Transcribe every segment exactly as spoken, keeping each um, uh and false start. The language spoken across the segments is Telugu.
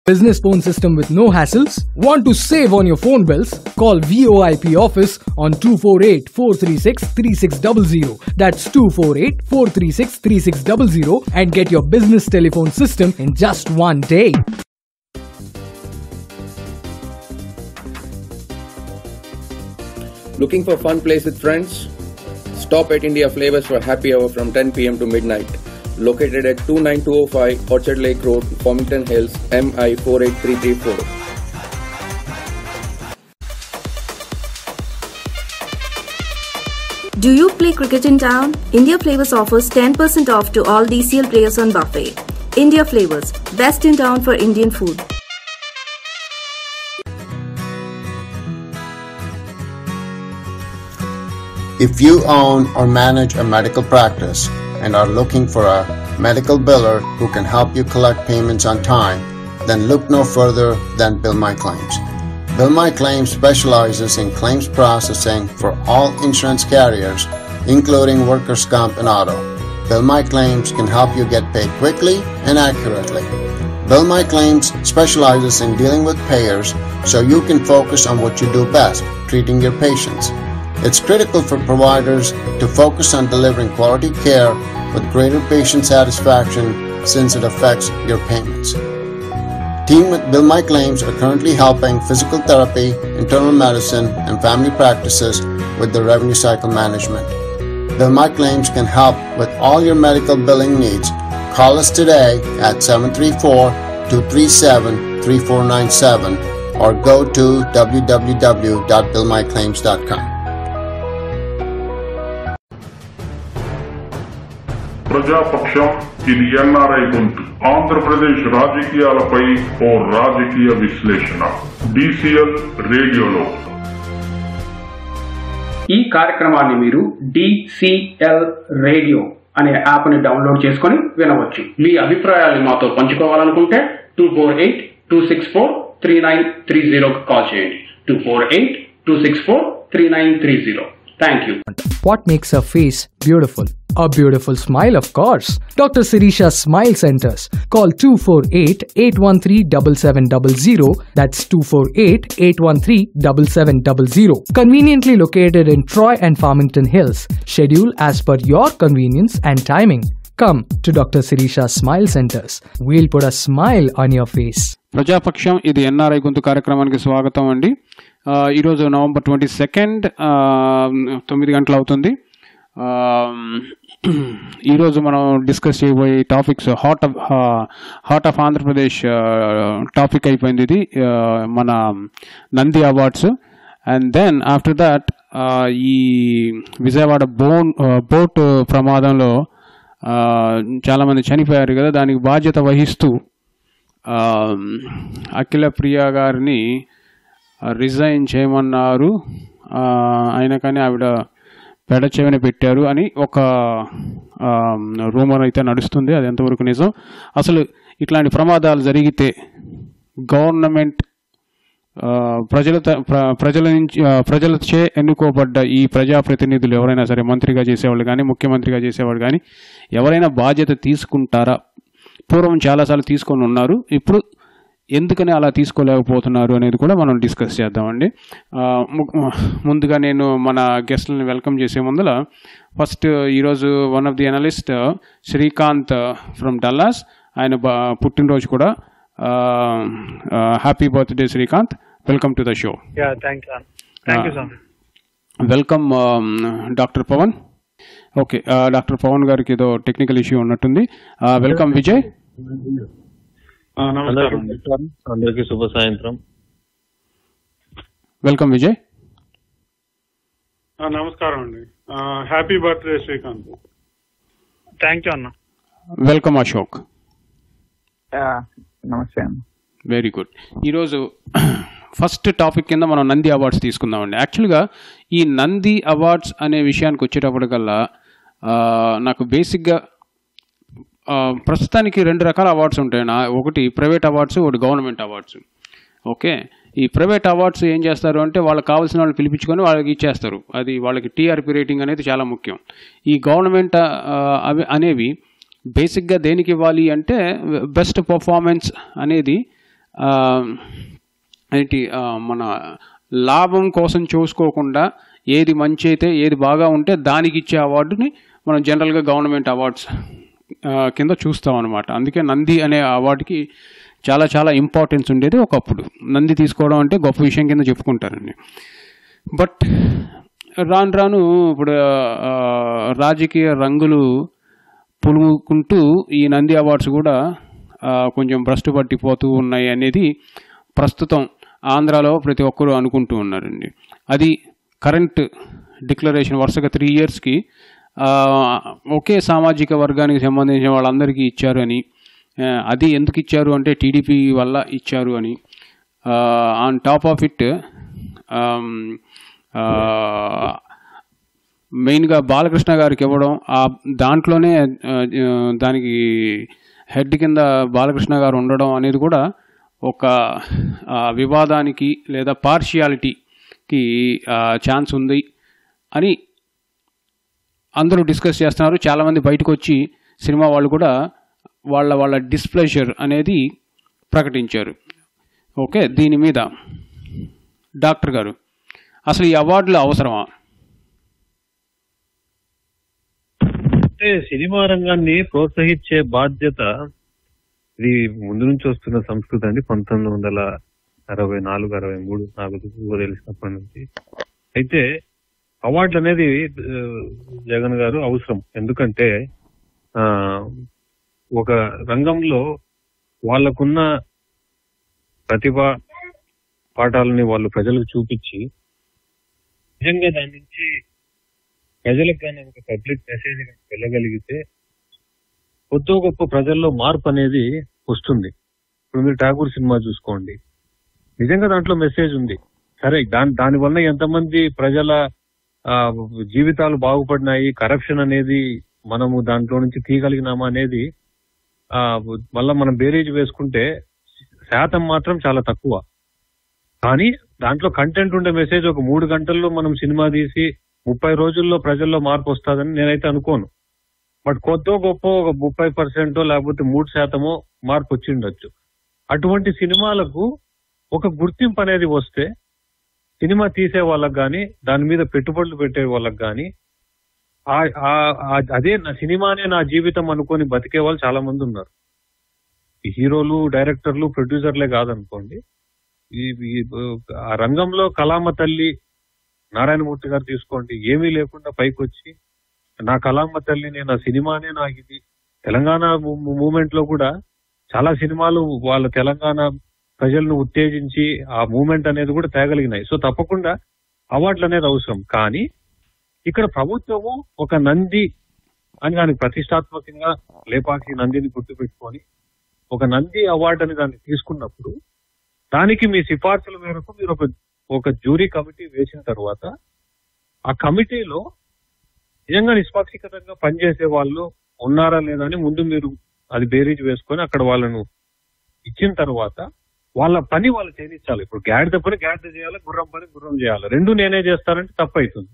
Business phone system with no hassles? Want to save on your phone bills? Call V O I P office on two four eight, four three six, three six zero zero. That's two four eight, four three six, three six zero zero and get your business telephone system in just one day. Looking for fun place with friends? Stop at India Flavors for happy hour from ten p m to midnight. Located at two nine two oh five Orchard Lake Road, Farmington Hills, M I four eight three three four. Do you play cricket in town? India Flavors offers ten percent off to all D C L players on buffet. India Flavors, best in town for Indian food. If you own or manage a medical practice and are looking for a medical biller who can help you collect payments on time, then look no further than Bill My Claims. Bill My Claims specializes in claims processing for all insurance carriers, including workers' comp and auto. Bill My Claims can help you get paid quickly and accurately. Bill My Claims specializes in dealing with payers so you can focus on what you do best, treating your patients. It's critical for providers to focus on delivering quality care with greater patient satisfaction since it affects your payments. Team at Bill My Claims are currently helping physical therapy, internal medicine, and family practices with their revenue cycle management. Bill My Claims can help with all your medical billing needs. Call us today at seven three four, two three seven, three four nine seven or go to w w w dot bill my claims dot com. ప్రజాపక్షం ఇది ఎన్ఆర్ఐ గొంతు. ఆంధ్రప్రదేశ్ రాజకీయాలపై ఓ రాజకీయ విశ్లేషణ డిసిఎల్ రేడియోలో. ఈ కార్యక్రమాన్ని మీరు డిసిఎల్ రేడియో అనే యాప్ ని డౌన్లోడ్ చేసుకుని వినవచ్చు. మీ అభిప్రాయాన్ని మాతో పంచుకోవాలనుకుంటే two four eight two six four three nine three జీరోకి కాల్ చేయండి. Two four eight two six four three nine three zero. Thank you. What makes a face beautiful? A beautiful smile, of course. Doctor Sirisha Smile Centers. Call two four eight, eight one three, seven seven zero zero. That's two four eight, eight one three, seven seven zero zero. Conveniently located in Troy and Farmington Hills. Schedule as per your convenience and timing. Come to Doctor Sirisha Smile Centers. We'll put a smile on your face. ప్రజాపక్షం ఇది ఎన్ఆర్ఐ గొంతు కార్యక్రమానికి స్వాగతం అండి. ఈరోజు నవంబర్ ట్వంటీ సెకండ్ తొమ్మిది గంటలు అవుతుంది. ఈరోజు మనం డిస్కస్ చేయబోయే topics heart of heart of Andhra Pradesh topic అయిపోయింది. ఇది మన Nandi awards. And then after that ఈ విజయవాడ బోన్ బోట్ ప్రమాదంలో చాలామంది చనిపోయారు కదా, దానికి బాధ్యత వహిస్తూ అఖిల ప్రియ గారిని రిజైన్ చేయమన్నారు. అయినా కానీ ఆవిడ పెడ చెవిన పెట్టారు అని ఒక రూమర్ అయితే నడుస్తుంది. అది ఎంతవరకు నిజం? అసలు ఇట్లాంటి ప్రమాదాలు జరిగితే గవర్నమెంట్ ప్రజల ప్రజల నుంచి ప్రజలచే ఎన్నుకోబడ్డ ఈ ప్రజాప్రతినిధులు ఎవరైనా సరే, మంత్రిగా చేసేవాళ్ళు కానీ ముఖ్యమంత్రిగా చేసేవాళ్ళు కానీ ఎవరైనా బాధ్యత తీసుకుంటారా? పూర్వం చాలాసార్లు తీసుకొని ఉన్నారు, ఇప్పుడు ఎందుకని అలా తీసుకోలేకపోతున్నారు అనేది కూడా మనం డిస్కస్ చేద్దామండి. ముందుగా నేను మన గెస్ట్లని వెల్కమ్ చేసే ముందర ఫస్ట్ ఈరోజు one of the analyst Srikanth from Dallas, ఆయన పుట్టినరోజు కూడా. Happy birthday Srikanth, welcome to the show. Welcome doctor Pavan. Okay, doctor Pavan గారికి ఏదో టెక్నికల్ ఇష్యూ ఉన్నట్టుంది. వెల్కమ్ విజయ్. అందరికీ శుభ సాయంత్రం. వెల్కమ్ విజయ్. నమస్కారం అండి. Happy birthday Srikanth. Thank you అన్న. వెల్కమ్ అశోక్. నమస్తే అన్న. Very good. ఈరోజు ఫస్ట్ టాపిక్ కింద మనం నంది అవార్డ్స్ తీసుకుందామండి. యాక్చువల్గా ఈ నంది అవార్డ్స్ అనే విషయానికి వచ్చేటప్పటికల్లా నాకు బేసిక్గా ప్రస్తుతానికి రెండు రకాల అవార్డ్స్ ఉంటాయి. ఒకటి ప్రైవేట్ అవార్డ్స్, ఒకటి గవర్నమెంట్ అవార్డ్స్. ఓకే, ఈ ప్రైవేట్ అవార్డ్స్ ఏం చేస్తారు అంటే వాళ్ళకి కావాల్సిన వాళ్ళు పిలిపించుకొని వాళ్ళకి ఇచ్చేస్తారు. అది వాళ్ళకి టీఆర్పీ రేటింగ్ అనేది చాలా ముఖ్యం. ఈ గవర్నమెంట్ అవి అనేవి బేసిక్గా దేనికి ఇవ్వాలి అంటే బెస్ట్ పర్ఫార్మెన్స్ అనేది ఏంటి మన లాభం కోసం చూసుకోకుండా ఏది మంచి అయితే ఏది బాగా ఉంటే దానికి ఇచ్చే అవార్డుని మనం జనరల్గా గవర్నమెంట్ అవార్డ్స్ కింద చూస్తాం అనమాట. అందుకే నంది అనే అవార్డుకి చాలా చాలా ఇంపార్టెన్స్ ఉండేది ఒకప్పుడు. నంది తీసుకోవడం అంటే గొప్ప విషయం కింద చెప్పుకుంటారండి. బట్ రాను రాను ఇప్పుడు రాజకీయ రంగులు పులుముకుంటూ ఈ నంది అవార్డ్స్ కూడా కొంచెం భ్రష్టు పట్టిపోతూ ఉన్నాయి అనేది ప్రస్తుతం ఆంధ్రాలో ప్రతి ఒక్కరూ అనుకుంటూ ఉన్నారండి. అది కరెంట్ డిక్లరేషన్ వరుసగా త్రీ ఇయర్స్కి ఒకే సామాజిక వర్గానికి సంబంధించిన వాళ్ళందరికీ ఇచ్చారు అని, అది ఎందుకు ఇచ్చారు అంటే టీడీపీ వల్ల ఇచ్చారు అని, ఆన్ టాప్ ఆఫ్ ఇట్ మెయిన్గా బాలకృష్ణ గారికి ఇవ్వడం, ఆ దాంట్లోనే దానికి హెడ్ కింద బాలకృష్ణ గారు ఉండడం అనేది కూడా ఒక వివాదానికి లేదా పార్షియాలిటీకి ఛాన్స్ ఉంది అని అందరూ డిస్కస్ చేస్తున్నారు. చాలామంది బయటకు వచ్చి సినిమా వాళ్ళు కూడా వాళ్ళ వాళ్ళ డిస్ప్లెజర్ అనేది ప్రకటించారు. ఓకే, దీని మీద డాక్టర్ గారు అసలు ఈ అవార్డులు అవసరమా? అంటే సినిమా రంగాన్ని ప్రోత్సహించే బాధ్యత ఇది ముందు నుంచి వస్తున్న సంస్కృతి అండి. పంతొమ్మిది వందల అరవై నాలుగు అరవై మూడు నాకు తెలిసినప్పటి నుంచి. అయితే అవార్డులు అనేది జగన్ గారు అవసరం. ఎందుకంటే ఆ ఒక రంగంలో వాళ్ళకున్న ప్రతిభ పాఠాలని వాళ్ళు ప్రజలకు చూపించి నిజంగా దాని నుంచి ప్రజలకు కానీ ఒక పబ్లిక్ మెసేజ్ వెళ్ళగలిగితే కొద్ది గొప్ప ప్రజల్లో మార్పు అనేది వస్తుంది. ఇప్పుడు మీరు ఠాగూర్ సినిమా చూసుకోండి, నిజంగా దాంట్లో మెసేజ్ ఉంది. సరే, దాని దానివల్ల ఎంతమంది ప్రజల జీవితాలు బాగుపడినాయి, కరప్షన్ అనేది మనము దాంట్లో నుంచి తీయగలిగినామా అనేది ఆ మళ్ళా మనం బేరీజ్ వేసుకుంటే శాతం మాత్రం చాలా తక్కువ. కానీ దాంట్లో కంటెంట్ ఉండే మెసేజ్ ఒక మూడు గంటల్లో మనం సినిమా తీసి ముప్పై రోజుల్లో ప్రజల్లో మార్పు వస్తుందని నేనైతే అనుకోను. బట్ కొద్దో గొప్ప ఒక ముప్పై పర్సెంటో లేకపోతే మూడు శాతమో మార్పు వచ్చిండొచ్చు. అటువంటి సినిమాలకు ఒక గుర్తింపు అనేది వస్తే సినిమా తీసే వాళ్ళకి కానీ దాని మీద పెట్టుబడులు పెట్టే వాళ్ళకి కానీ అదే నా సినిమానే నా జీవితం అనుకొని బతికే వాళ్ళు చాలా మంది ఉన్నారు. ఈ హీరోలు, డైరెక్టర్లు, ప్రొడ్యూసర్లే కాదనుకోండి, ఈ ఆ రంగంలో కళామ తల్లి నారాయణమూర్తి గారు తీసుకోండి, ఏమీ లేకుండా పైకి వచ్చి నా కళామ తల్లి నేను ఆ సినిమానే నాకు ఇది. తెలంగాణ మూమెంట్ లో కూడా చాలా సినిమాలు వాళ్ళ తెలంగాణ ప్రజలను ఉత్తేజించి ఆ మూమెంట్ అనేది కూడా తేగలిగినాయి. సో తప్పకుండా అవార్డులు అనేది అవసరం. కానీ ఇక్కడ ప్రభుత్వము ఒక నంది అని దానికి ప్రతిష్టాత్మకంగా లేపాకి నందిని గుర్తుపెట్టుకొని ఒక నంది అవార్డు అని దాన్ని తీసుకున్నప్పుడు దానికి మీ సిఫార్సుల మేరకు మీరు ఒక ఒక జ్యూరీ కమిటీ వేసిన తర్వాత ఆ కమిటీలో నిజంగా నిష్పాక్షికంగా పనిచేసే వాళ్ళు ఉన్నారా లేదా అని ముందు మీరు అది బేరీజ్ వేసుకొని అక్కడ వాళ్ళను ఇచ్చిన తర్వాత వాళ్ళ పని వాళ్ళు చేయించాలి. ఇప్పుడు గాడిద పని గాడిద చేయాలి, గుర్రం పని గుర్రం చేయాలి. రెండు నేనే చేస్తానంటే తప్పు అవుతుంది.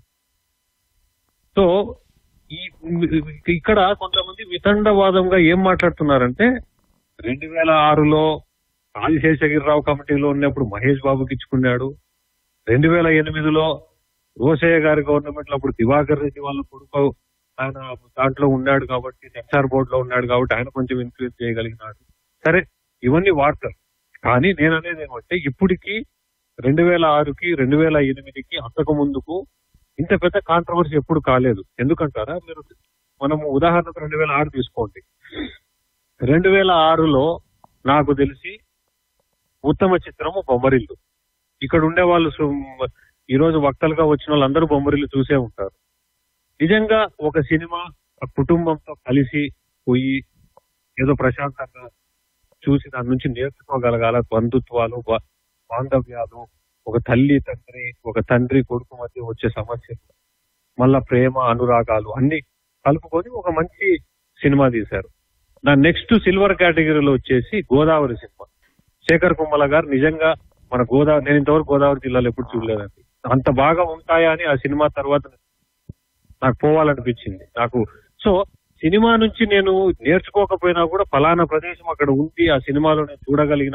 సో ఈ ఇక్కడ కొంతమంది వితండవాదంగా ఏం మాట్లాడుతున్నారంటే రెండు వేల ఆరులో ఆదిశేషగిరిరావు కమిటీలో ఉన్నప్పుడు మహేష్ బాబుకి ఇచ్చుకున్నాడు. రెండు వేల ఎనిమిదిలో రోసయ్య గారి గవర్నమెంట్ లో అప్పుడు దివాకర్ రెడ్డి వాళ్ళ కొడుకు ఆయన దాంట్లో ఉన్నాడు కాబట్టి సెన్సార్ బోర్డు లో ఉన్నాడు కాబట్టి ఆయన కొంచెం ఇన్ఫ్లుయెన్స్ చేయగలిగినాడు. సరే, ఇవన్నీ వార్తలు. కానీ నేను అనేది ఏమంటే ఇప్పటికి రెండు వేల ఆరుకి రెండు వేల ఎనిమిదికి అంతకు ముందుకు ఇంత పెద్ద కాంట్రవర్సీ ఎప్పుడు కాలేదు. ఎందుకంటారా? మీరు మనము ఉదాహరణకు రెండు వేల ఆరు తీసుకోండి. రెండు వేల ఆరులో నాకు తెలిసి ఉత్తమ చిత్రము బొమ్మరిల్లు. ఇక్కడ ఉండే వాళ్ళు ఈ రోజు వక్తలుగా వచ్చిన వాళ్ళందరూ బొమ్మరిల్లు చూసే ఉంటారు. నిజంగా ఒక సినిమా కుటుంబంతో కలిసి పోయి ఏదో ప్రశాంతంగా చూసి దాని నుంచి నేర్చుకోగలగాల. బంధుత్వాలు, బాంధవ్యాలు, ఒక తల్లి తండ్రి, ఒక తండ్రి కొడుకు మధ్య వచ్చే సమస్యలు, మళ్ళా ప్రేమ, అనురాగాలు అన్ని కలుపుకొని ఒక మంచి సినిమా తీశారు. నా నెక్స్ట్ సిల్వర్ కేటగిరీలో వచ్చేసి గోదావరి సినిమా. శేఖర్ కుమ్మల గారు నిజంగా మన గోదావరి, నేను ఇంతవరకు గోదావరి జిల్లాలో ఎప్పుడు చూడలేదండి. అంత బాగా ఉంటాయా అని ఆ సినిమా తర్వాత నాకు పోవాలనిపించింది నాకు. సో సినిమా నుంచి నేను నేర్చుకోకపోయినా కూడా ఫలానా ప్రదేశం అక్కడ ఉంది, ఆ సినిమాలో నేను చూడగలిగినాను,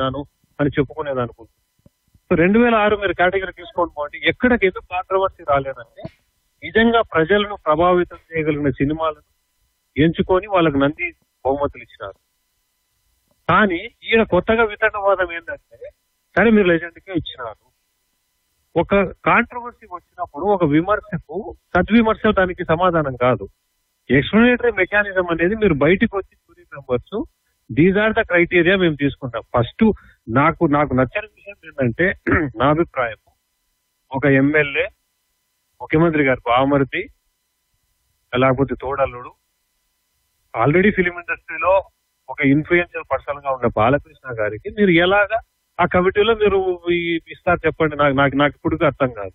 అని చెప్పుకునేది అనుకుంటున్నాను. సో రెండు వేల ఆరు మీరు కేటగిరీ తీసుకోండి పోండి, ఎక్కడికి ఎందుకు కాంట్రవర్సీ రాలేదంటే నిజంగా ప్రజలను ప్రభావితం చేయగలిగిన సినిమాలను ఎంచుకొని వాళ్ళకి నంది బహుమతులు ఇచ్చినారు. కానీ ఈయన కొత్తగా వితండవాదం ఏంటంటే సరే మీరు లెజెండ్కే ఇచ్చినారు, ఒక కాంట్రవర్సీ వచ్చినప్పుడు ఒక విమర్శకు సద్విమర్శ దానికి సమాధానం కాదు. ఎక్స్ప్లనేటరీ మెకానిజం అనేది మీరు బయటకు వచ్చి jury members these are the criteria మేము తీసుకుంటాం. ఫస్ట్ నాకు నాకు నచ్చని విషయం ఏంటంటే నా అభిప్రాయం, ఒక ఎమ్మెల్యే ముఖ్యమంత్రి గారు బామర్ది లేకపోతే తోడల్లుడు ఆల్రెడీ ఫిలిం ఇండస్ట్రీలో ఒక ఇన్ఫ్లుయెన్షియల్ పర్సన్ గా ఉన్న బాలకృష్ణ గారికి మీరు ఎలాగా ఆ కమిటీలో మీరు ఇస్తారు చెప్పండి, నాకు నాకు నాకు ఇప్పుడు అర్థం కాదు.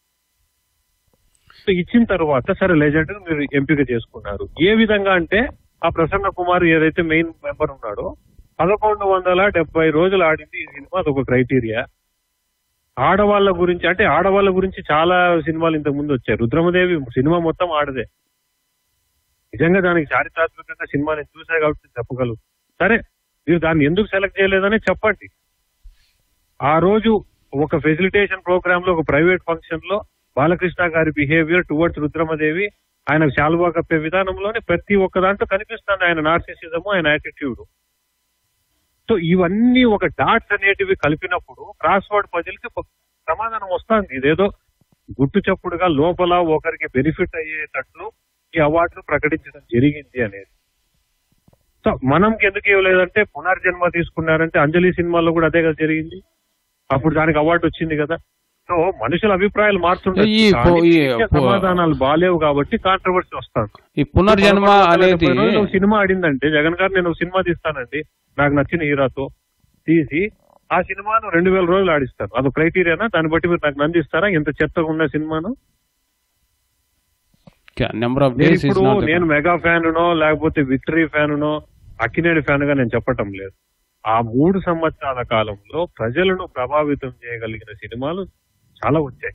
సో ఇచ్చిన తర్వాత సరే లెజెండ్ మీరు ఎంపిక చేసుకున్నారు. ఏ విధంగా అంటే ఆ ప్రసన్న కుమార్ ఏదైతే మెయిన్ మెంబర్ ఉన్నాడో పదకొండు వందల డెబ్బై రోజులు ఆడింది ఈ సినిమా, అదొక క్రైటీరియా. ఆడవాళ్ళ గురించి అంటే ఆడవాళ్ళ గురించి చాలా సినిమాలు ఇంతకు ముందు వచ్చాయి. రుద్రమదేవి సినిమా మొత్తం ఆడదే. నిజంగా దానికి చారిత్రాత్మకంగా సినిమా నేను చూసాయి కాబట్టి చెప్పగలను. సరే మీరు దాన్ని ఎందుకు సెలెక్ట్ చేయలేదని చెప్పండి. ఆ రోజు ఒక ఫెసిలిటేషన్ ప్రోగ్రామ్ లో ఒక ప్రైవేట్ ఫంక్షన్ లో బాలకృష్ణ గారి బిహేవియర్ టువర్డ్స్ రుద్రమదేవి, ఆయనకు శాలువా కప్పే విధానంలోనే ప్రతి ఒక్క దాంట్లో కనిపిస్తుంది ఆయన నార్సిసిజము, ఆయన యాటిట్యూడ్. సో ఇవన్నీ ఒక డాట్స్ అనేటివి కలిపినప్పుడు క్రాస్ వర్డ్ పజిల్కి సమాధానం వస్తుంది. ఇదేదో గుట్టు చప్పుడుగా లోపల ఒకరికి బెనిఫిట్ అయ్యేటట్లు ఈ అవార్డును ప్రకటించడం జరిగింది అనేది. సో మనంకి ఎందుకు ఇవ్వలేదంటే పునర్జన్మ తీసుకున్నారంటే అంజలి సినిమాలో కూడా అదే కదా జరిగింది, అప్పుడు దానికి అవార్డు వచ్చింది కదా. సో మనుషుల అభిప్రాయాలు మారుతుంటాయి, సమాధానాలు బాలేవు కాబట్టి కాంట్రవర్సీ వస్తాను. ఈ పునర్జన్మ అనేది సినిమా ఆడిందంటే జగన్ గారు నేను సినిమా తీస్తానండి నాకు నచ్చిన హీరోతో తీసి ఆ సినిమాను రెండు వేల రోజులు ఆడిస్తారు, అది క్రైటీరియానా? దాన్ని బట్టి మీరు నాకు నందిస్తారా ఇంత చెత్తగా ఉన్న సినిమాను? ఇప్పుడు నేను మెగా ఫ్యానునో లేకపోతే విక్టరీ ఫ్యానునో అక్కినేని ఫ్యాన్ గా నేను చెప్పటం లేదు. ఆ మూడు సంవత్సరాల కాలంలో ప్రజలను ప్రభావితం చేయగలిగిన సినిమాలు చాలా వచ్చాయి.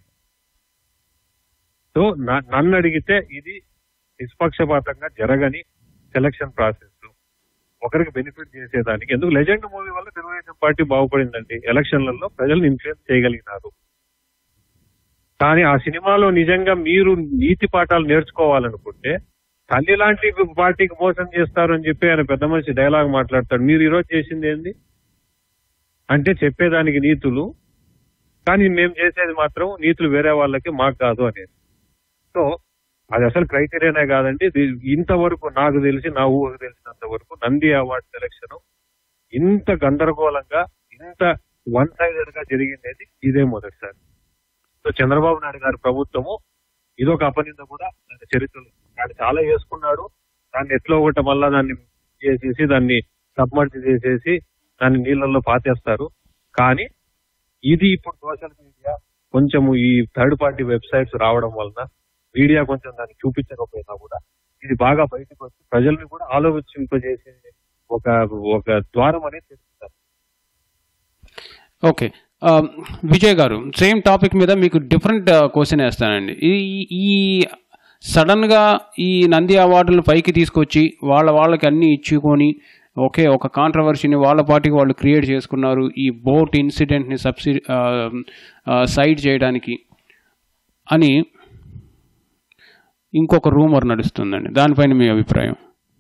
సో నన్ను అడిగితే ఇది నిష్పక్షపాతంగా జరగని సెలక్షన్ ప్రాసెస్, ఒకరికి బెనిఫిట్ చేసేదానికి. ఎందుకు లెజెండ్ మూవీ వల్ల తెలుగుదేశం పార్టీ బాగుపడిందండి, ఎలక్షన్లలో ప్రజలను ఇన్ఫ్లుయెన్స్ చేయగలిగినారు. కానీ ఆ సినిమాలో నిజంగా మీరు నీతి పాఠాలు నేర్చుకోవాలనుకుంటే తల్లి లాంటి పార్టీకి మోసం చేస్తారు అని చెప్పి ఆయన పెద్ద మనిషి డైలాగ్ మాట్లాడతాడు. మీరు ఈరోజు చేసింది ఏంది అంటే చెప్పేదానికి నీతులు, కానీ మేము చేసేది మాత్రం నీతులు వేరే వాళ్ళకి మాకు కాదు అనేది. సో అది అసలు క్రైటీరియానే కాదండి. ఇంతవరకు నాకు తెలిసి నా ఊహకు తెలిసినంత వరకు నంది అవార్డు సెలక్షన్ ఇంత గందరగోళంగా ఇంత వన్ సైడెడ్ గా జరిగింది ఇదే మొదటిసారి. సో చంద్రబాబు నాయుడు గారి ప్రభుత్వము ఇదొక అపనింద కూడా చరిత్రలో ఆయన చాలా చేసుకున్నాడు. దాన్ని ఎట్లా ఒకటి మళ్ళా దాన్ని చేసేసి దాన్ని సబ్మర్జ్ చేసేసి దాన్ని నీళ్ళల్లో పాతేస్తారు. కానీ ఇది ఇప్పుడు సోషల్ మీడియా కొంచెము ఈ థర్డ్ పార్టీ వెబ్సైట్స్ రావడం వలన మీడియా కొంచెం దాన్ని చూపించకపోయినా కూడా ఇది బాగా బయటకు వచ్చి ప్రజల్ని కూడా ఆలోచింపజేసే ఒక ఒక ద్వారం అనేది తెలుస్తారు. ఓకే విజయ్ గారు, సేమ్ టాపిక్ మీద మీకు డిఫరెంట్ క్వశ్చన్ వేస్తానండి. ఈ ఈ సడన్ గా ఈ నంది అవార్డులను పైకి తీసుకొచ్చి వాళ్ళ వాళ్ళకి అన్ని ఇచ్చుకొని ఓకే ఒక కాంట్రవర్సీని వాళ్ళ పార్టీకి వాళ్ళు క్రియేట్ చేసుకున్నారు ఈ బోట్ ఇన్సిడెంట్ని సబ్సిడీ సైడ్ చేయడానికి అని ఇంకొక రూమర్ నడుస్తుందండి. దానిపైన మీ అభిప్రాయం?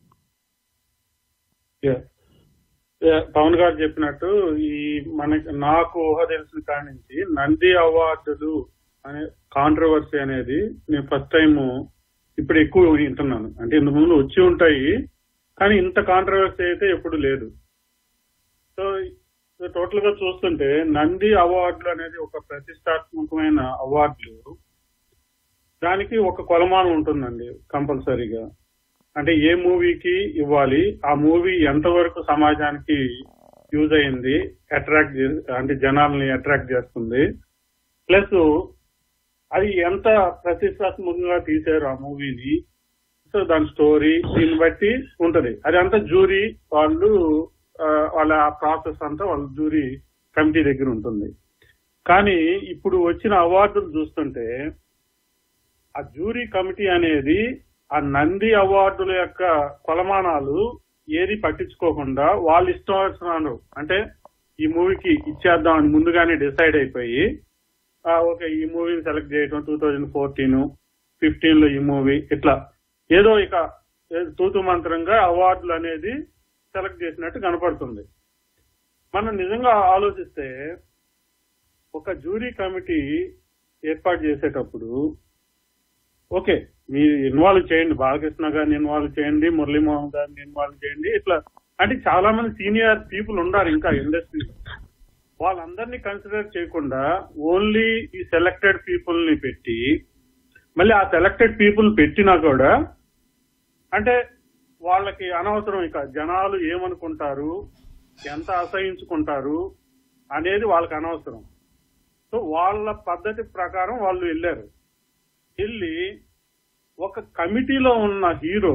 పవన్ గారు చెప్పినట్టు ఈ మనకి నాకు ఊహ తెలిసిన కాడి నుంచి నంది అవార్డులు అనే కాంట్రవర్సీ అనేది నేను ఫస్ట్ టైం ఇప్పుడు ఎక్కువ వింటున్నాను. అంటే ఇంతకు ముందు వచ్చి ఉంటాయి కానీ ఇంత కాంట్రవర్సీ అయితే ఎప్పుడు లేదు. సో టోటల్ గా చూస్తుంటే నంది అవార్డులు అనేది ఒక ప్రతిష్టాత్మకమైన అవార్డులు, దానికి ఒక కొలమానం ఉంటుందండి కంపల్సరీగా. అంటే ఏ మూవీకి ఇవ్వాలి, ఆ మూవీ ఎంతవరకు సమాజానికి యూజ్ అయింది, అట్రాక్ట్ అంటే జనాల్ని అట్రాక్ట్ చేస్తుంది, ప్లస్ అది ఎంత ప్రతిష్టాత్మకంగా తీశారు ఆ మూవీని. సో దాని స్టోరీ దీన్ని బట్టి ఉంటది. అది అంతా జ్యూరీ వాళ్ళు వాళ్ళ ప్రాసెస్ అంతా వాళ్ళ జ్యూరీ కమిటీ దగ్గర ఉంటుంది. కానీ ఇప్పుడు వచ్చిన అవార్డులు చూస్తుంటే ఆ జ్యూరీ కమిటీ అనేది ఆ నంది అవార్డుల యొక్క కొలమానాలు ఏది పట్టించుకోకుండా వాళ్ళు ఇష్టం వచ్చినారు. అంటే ఈ మూవీకి ఇచ్చేద్దాం అని ముందుగానే డిసైడ్ అయిపోయి ఓకే ఈ మూవీని సెలెక్ట్ చేయటం టూ థౌజండ్ ఫోర్టీన్ ఫిఫ్టీన్ లో ఈ మూవీ ఇట్లా ఏదో ఇక తూతు మంత్రంగా అవార్డులు అనేది సెలెక్ట్ చేసినట్టు కనపడుతుంది. మనం నిజంగా ఆలోచిస్తే ఒక జ్యూరీ కమిటీ ఏర్పాటు చేసేటప్పుడు ఓకే మీరు ఇన్వాల్వ్ చేయండి, బాలకృష్ణ గారిని ఇన్వాల్వ్ చేయండి, మురళీమోహన్ గారిని ఇన్వాల్వ్ చేయండి, ఇట్లా అంటే చాలా మంది సీనియర్ పీపుల్ ఉన్నారు ఇంకా ఇండస్ట్రీలో. వాళ్ళందరినీ కన్సిడర్ చేయకుండా ఓన్లీ ఈ సెలెక్టెడ్ పీపుల్ ని పెట్టి మళ్ళీ ఆ సెలెక్టెడ్ పీపుల్ పెట్టినా కూడా అంటే వాళ్ళకి అనవసరం ఇక జనాలు ఏమనుకుంటారు, ఎంత అసహించుకుంటారు అనేది వాళ్ళకి అనవసరం. సో వాళ్ళ పద్ధతి ప్రకారం వాళ్ళు వెళ్ళారు. వెళ్ళి ఒక కమిటీలో ఉన్న హీరో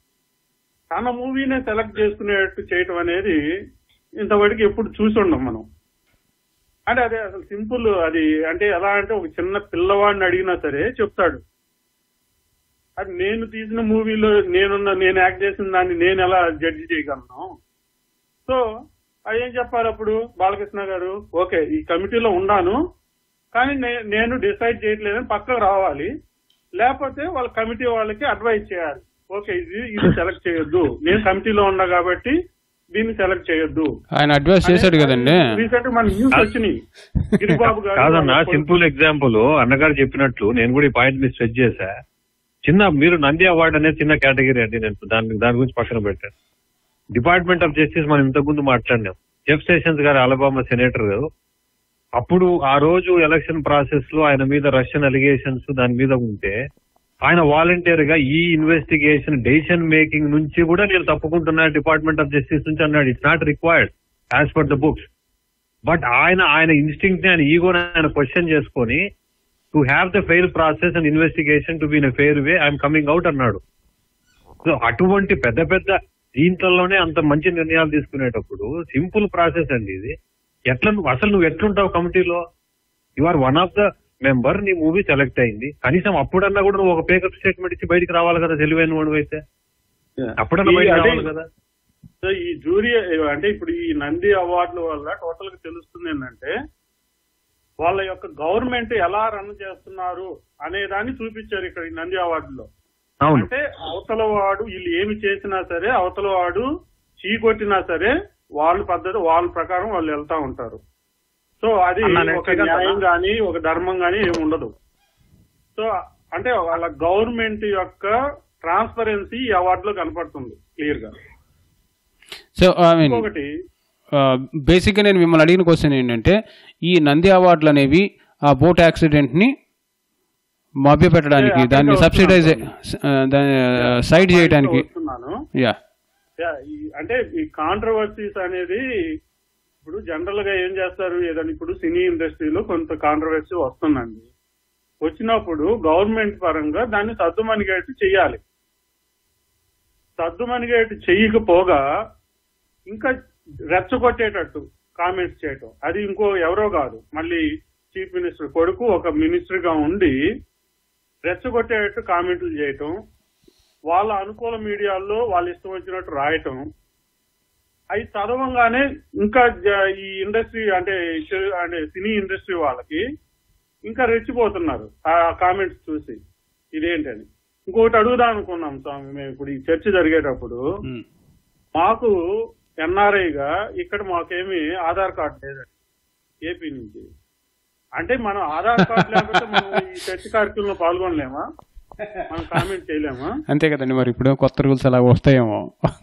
తన మూవీనే సెలెక్ట్ చేసుకునేట్టు చేయటం అనేది ఇంతవరకు ఎప్పుడు చూసి ఉండం మనం. అంటే అదే అసలు సింపుల్ అది అంటే ఎలా అంటే ఒక చిన్న పిల్లవాడిని అడిగినా సరే చెప్తాడు అది నేను తీసిన మూవీలో నేనున్న నేను యాక్ట్ చేసిన దాన్ని నేను ఎలా జడ్జి చేయగలను. సో అది ఏం చెప్పాలి అప్పుడు బాలకృష్ణ గారు, ఓకే ఈ కమిటీలో ఉన్నాను కానీ నేను డిసైడ్ చేయట్లేదని పక్కకు రావాలి, లేకపోతే వాళ్ళ కమిటీ వాళ్ళకి అడ్వైజ్ చేయాలి, ఓకే ఇది ఇది సెలెక్ట్ చేయొద్దు, నేను కమిటీలో ఉన్నా కాబట్టి దీన్ని సెలెక్ట్ చేయొద్దు. ఆయన అడ్వైస్ చేశాడు కదండి. రీసెంట్ మన న్యూస్ వచ్చినాయి గిరిబాబు గారు. కాదన్నా సింపుల్ ఎగ్జాంపుల్ అన్నగారు చెప్పినట్లు నేను కూడా ఈ పాయింట్ మీద స్ట్రెచ్ చేశా. చిన్న మీరు నంది అవార్డు అనేది చిన్న కేటగిరీ అండి, నేను దాని దాని గురించి పక్కన పెట్టాను. డిపార్ట్మెంట్ ఆఫ్ జస్టిస్ మనం ఇంతకుముందు మాట్లాడినాం. జెఫ్ సెషన్స్ గారు అలబామా సెనేటర్ గారు అప్పుడు ఆ రోజు ఎలక్షన్ ప్రాసెస్ లో ఆయన మీద రష్యన్ అలిగేషన్స్ దాని మీద ఉంటే ఆయన వాలంటీర్ గా ఈ ఇన్వెస్టిగేషన్ డెసిషన్ మేకింగ్ నుంచి కూడా నేను తప్పుకుంటున్నా డిపార్ట్మెంట్ ఆఫ్ జస్టిస్ నుంచి అన్నాడు. It's not required as per the books. But ఆయన ఆయన ఇన్స్టింక్ట్ ని ఆయన ఈగోని ఆయన క్వశ్చన్ చేసుకొని to have the fair process and investigation to be in a fair way I'm coming out అన్నాడు. సో అటువంటి పెద్ద పెద్ద దీంట్లోనే అంత మంచి నిర్ణయాలు తీసుకునేటప్పుడు సింపుల్ ప్రాసెస్ అండి ఇది. ఎట్లా అసలు నువ్వు ఎట్లుంటావు కమిటీలో? You are one of the member, నీ మూవీ సెలెక్ట్ అయింది, కనీసం అప్పుడన్నా కూడా నువ్వు ఒక పేకప్ స్టేట్మెంట్ ఇచ్చి బయటికి రావాలి కదా, తెలివైన వాడు అయితే అప్పుడన్నా బయట రావాలి కదా. సో ఈ జ్యూరీ అంటే ఇప్పుడు ఈ నంది అవార్డుల వల్ల టోటల్ గా తెలుస్తుంది ఏంటంటే వాళ్ళ యొక్క గవర్నమెంట్ ఎలా రన్ చేస్తున్నారు అనే దాన్ని చూపించారు ఇక్కడ ఈ నంది అవార్డులో. అంటే అవతల వాడు వీళ్ళు ఏమి చేసినా సరే అవతల వాడు చీకొట్టినా సరే వాళ్ళ పద్ధతి వాళ్ళ ప్రకారం వాళ్ళు వెళ్తా ఉంటారు. సో అది ఒక న్యాయం గాని ఒక ధర్మం గాని ఏమి ఉండదు. సో అంటే వాళ్ళ గవర్నమెంట్ యొక్క ట్రాన్స్పరెన్సీ ఈ అవార్డులో కనపడుతుంది క్లియర్ గా. సో ఒకటి బేసిక్ గా నేను మిమ్మల్ని అడిగిన క్వశ్చన్ ఏంటంటే ఈ నంది అవార్డులు అనేవి ఆ బోట్ యాక్సిడెంట్ ని మభ్య పెట్టడానికి దాన్ని సబ్సిడైజ్ సైడ్ చేయడానికి యా అంటే ఈ కాంట్రవర్సీస్ అనేది ఇప్పుడు జనరల్ గా ఏం చేస్తారు ఏదైనా ఇప్పుడు సినీ ఇండస్ట్రీలో కొంత కాంట్రవర్సీ వస్తుందండి. వచ్చినప్పుడు గవర్నమెంట్ పరంగా దాన్ని సద్దుమణిగేట్టు చెయ్యాలి. సద్దుమణిగేట్టు చెయ్యకపోగా ఇంకా రెచ్చగొట్టేటట్టు కామెంట్స్ చేయటం అది ఇంకో ఎవరో కాదు మళ్ళీ చీఫ్ మినిస్టర్ కొడుకు ఒక మినిస్టర్ గా ఉండి రెచ్చగొట్టేటట్టు కామెంట్లు చేయటం, వాళ్ళ అనుకూల మీడియాల్లో వాళ్ళు ఇష్టం వచ్చినట్టు రాయటం, అవి చదవంగానే ఇంకా ఈ ఇండస్ట్రీ అంటే అంటే సినీ ఇండస్ట్రీ వాళ్ళకి ఇంకా రెచ్చిపోతున్నారు ఆ కామెంట్స్ చూసి ఇదేంటని. ఇంకొకటి అడుగుదాం అనుకున్నాం స్వామి మేము ఇప్పుడు ఈ చర్చ జరిగేటప్పుడు, మాకు ఎన్ఆర్ఐగా ఇక్కడ మాకేమి ఆధార్ కార్డు లేదండి ఏపీ నుంచి. అంటే మనం ఆధార్ కార్డు లేకపోతే మనం ఈ చర్చ కార్యక్రమంలో పాల్గొనలేమా, మనం కామెంట్ చేయలేమా? అంతే కదండి. మరి ఇప్పుడు కొత్త రూల్స్ అలా వస్తాయేమో.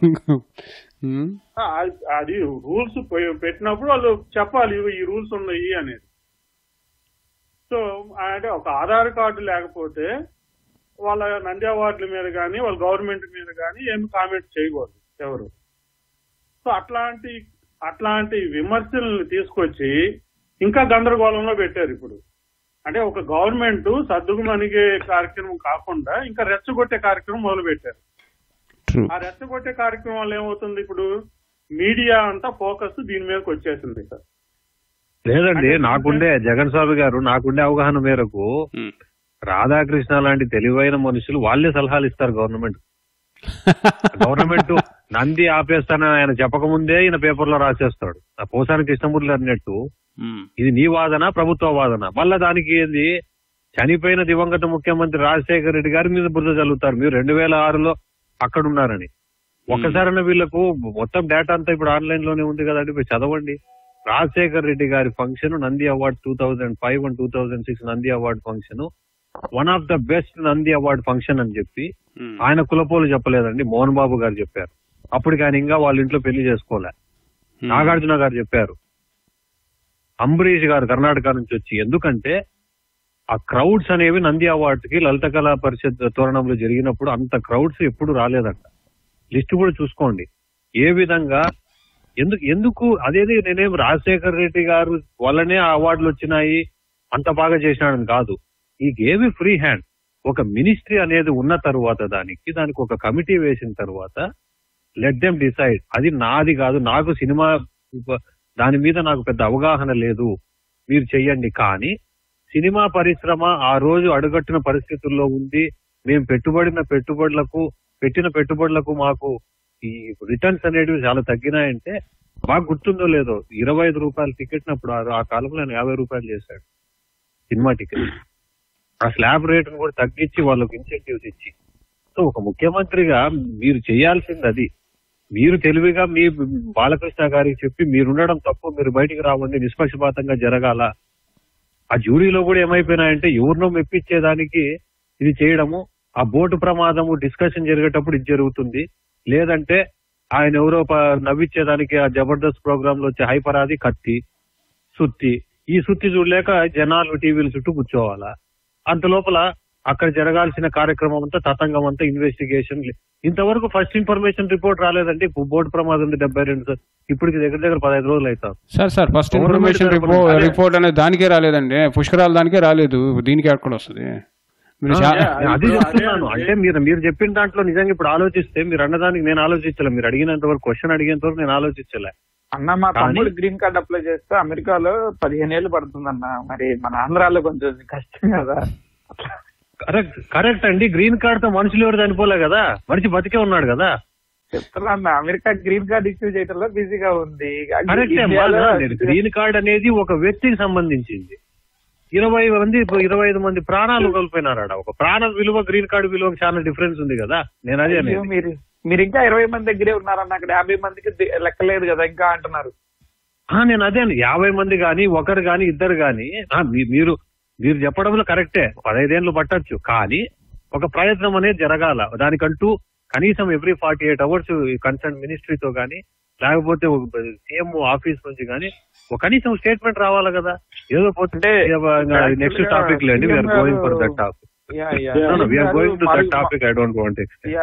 అది రూల్స్ పెట్టినప్పుడు వాళ్ళు చెప్పాలి ఈ రూల్స్ ఉన్నాయి అనేది. సో అంటే ఒక ఆధార్ కార్డు లేకపోతే వాళ్ళ నంది అవార్డుల మీద కానీ వాళ్ళ గవర్నమెంట్ మీద కానీ ఏమి కామెంట్ చేయకూడదు ఎవరు. సో అట్లాంటి అట్లాంటి విమర్శలను తీసుకొచ్చి ఇంకా గందరగోళంలో పెట్టారు ఇప్పుడు. అంటే ఒక గవర్నమెంట్ సర్దుకుమణిగే కార్యక్రమం కాకుండా ఇంకా రెచ్చగొట్టే కార్యక్రమం మొదలు పెట్టారు. ఆ రెచ్చగొట్టే కార్యక్రమం వల్ల ఏమవుతుంది, ఇప్పుడు మీడియా అంతా ఫోకస్ దీని మీదకి వచ్చేసింది. లేదండి, నాకుండే జగన్ స్వామి గారు నాకుండే అవగాహన మేరకు రాధాకృష్ణ లాంటి తెలివైన మనుషులు వాళ్ళే సలహాలు ఇస్తారు గవర్నమెంట్. గవర్నమెంట్ నంది ఆపేస్తానని ఆయన చెప్పకముందే ఈయన పేపర్లో రాసేస్తాడు. ఆ పోసాని కృష్ణమూర్తి అన్నట్టు ఇది నీ వాదన ప్రభుత్వ వాదన. మళ్ళా దానికి ఏంది చనిపోయిన దివంగత ముఖ్యమంత్రి రాజశేఖర రెడ్డి గారి మీద బురద చల్లుతారు మీరు రెండు వేల ఆరులో అక్కడ ఉన్నారని. ఒక్కసారైనా వీళ్ళకు మొత్తం డేటా అంతా ఇప్పుడు ఆన్లైన్ లోనే ఉంది కదండి, మీరు చదవండి. రాజశేఖర రెడ్డి గారి function Nandi award two thousand five and two thousand six Nandi award function one of the best Nandi award function అని చెప్పి ఆయన కులపోలు చెప్పలేదండి, మోహన్ బాబు గారు చెప్పారు. అప్పటికి ఆయన ఇంకా వాళ్ళ ఇంట్లో పెళ్లి చేసుకోలే. నాగార్జున గారు చెప్పారు, అంబరీష్ గారు కర్ణాటక నుంచి వచ్చి. ఎందుకంటే ఆ క్రౌడ్స్ అనేవి నంది అవార్డ్ కి లలిత కళా పరిషత్ తోరణంలో జరిగినప్పుడు అంత క్రౌడ్స్ ఎప్పుడు రాలేదంట. లిస్ట్ కూడా చూసుకోండి ఏ విధంగా. ఎందుకు ఎందుకు అదేది నేనేం రాజశేఖర రెడ్డి గారు వల్లనే ఆ అవార్డులు వచ్చినాయి అంత బాగా చేసినాడని కాదు. ఈ గేమ్ ఫ్రీ హ్యాండ్. ఒక మినిస్ట్రీ అనేది ఉన్న తర్వాత దానికి దానికి ఒక కమిటీ వేసిన తర్వాత లెట్ దెమ్ డిసైడ్. అది నాది కాదు, నాకు సినిమా దాని మీద నాకు పెద్ద అవగాహన లేదు, మీరు చెయ్యండి. కానీ సినిమా పరిశ్రమ ఆ రోజు అడుగట్టిన పరిస్థితుల్లో ఉంది. మేము పెట్టుబడిన పెట్టుబడులకు పెట్టిన పెట్టుబడులకు మాకు ఈ రిటర్న్స్ అనేటివి చాలా తగ్గినాయంటే బాగా గుర్తుందో లేదో ఇరవై ఐదు రూపాయల టికెట్ అప్పుడు ఆ కాలంలో ఆయన యాభై రూపాయలు చేశాడు సినిమా టికెట్. ఆ స్లాబ్ రేటును కూడా తగ్గించి వాళ్ళకు ఇన్సెంటివ్స్ ఇచ్చి. సో ఒక ముఖ్యమంత్రిగా మీరు చేయాల్సింది అది. మీరు తెలివిగా మీ బాలకృష్ణ గారికి చెప్పి మీరుండడం తప్పు, మీరు బయటికి రావండి, నిష్పక్షపాతంగా జరగాల. ఆ జ్యూరీలో కూడా ఏమైపోయినాయంటే ఎవరినో మెప్పించేదానికి ఇది చేయడము, ఆ బోటు ప్రమాదము డిస్కషన్ జరిగేటప్పుడు ఇది జరుగుతుంది. లేదంటే ఆయన ఎవరో నవ్వించేదానికి ఆ జబర్దస్త్ ప్రోగ్రామ్ లో వచ్చే హైపరాది కత్తి సుత్తి, ఈ సుత్తి చూడలేక జనాలు టీవీల చుట్టూ కూర్చోవాలా. అంత లోపల అక్కడ జరగాల్సిన కార్యక్రమం అంతా తతంగం అంతా ఇన్వెస్టిగేషన్. ఇంతవరకు ఫస్ట్ ఇన్ఫర్మేషన్ రిపోర్ట్ రాలేదండి. బోర్డు ప్రమాదం ఉంది డెబ్బై రెండు సార్ ఇప్పటికి దగ్గర దగ్గర పదహైదు రోజులు అవుతాం sir. Sir first information report అనేది దానికే రాలేదండి, పుష్కరాలు దానికే రాలేదు, దీనికి ఎక్కడ వస్తుంది? అది చెప్తున్నాను. అంటే మీరు మీరు చెప్పిన దాంట్లో నిజంగా ఇప్పుడు ఆలోచిస్తే మీరు అన్నదానికి నేను ఆలోచించలే, మీరు అడిగినంత వరకు క్వశ్చన్ అడిగేంత వరకు నేను ఆలోచించలే. అన్న మా తమ్ముడు గ్రీన్ కార్డ్ అప్లై చేస్తే అమెరికాలో పదిహేను ఏళ్ళు పడుతుందన్న, మరి మన ఆంధ్రాలో కొంచెం కష్టం కదా. కరెక్ట్ కరెక్ట్ అండి. గ్రీన్ కార్డ్ తో మనుషులు ఎవరు చనిపోలే కదా, మనిషి బతికే ఉన్నాడు కదా. చెప్తున్నా అమెరికా గ్రీన్ కార్డ్ ఇష్యూ చేయడంలో బిజీగా ఉంది. గ్రీన్ కార్డ్ అనేది ఒక వ్యక్తికి సంబంధించింది. ఇరవై మంది ఇరవై ఐదు మంది ప్రాణాలు కోల్పోయినారాడ. ఒక ప్రాణ విలువ గ్రీన్ కార్డు విలువ చాలా డిఫరెన్స్ ఉంది కదా. నేను అదే మీరు మీరు ఇంకా ఇరవై మంది దగ్గరే ఉన్నారన్న, అక్కడ యాభై మందికి లెక్కలేదు కదా ఇంకా అంటున్నారు. నేను అదే యాభై మంది గాని ఒకరు గాని ఇద్దరు గాని మీరు మీరు చెప్పడంలో కరెక్టే, పదహైదేళ్లు పట్టొచ్చు. కానీ ఒక ప్రయత్నం అనేది జరగాల. దానికంటూ కనీసం every forty eight hours concern మినిస్ట్రీతో గానీ లేకపోతే సీఎం ఆఫీస్ నుంచి గానీ ఒక కనీసం స్టేట్మెంట్ రావాలి కదా. ఏదో పోతుంటే నెక్స్ట్ టాపిక్ లేండి, we're going for that topic. We're going to that topic. I don't want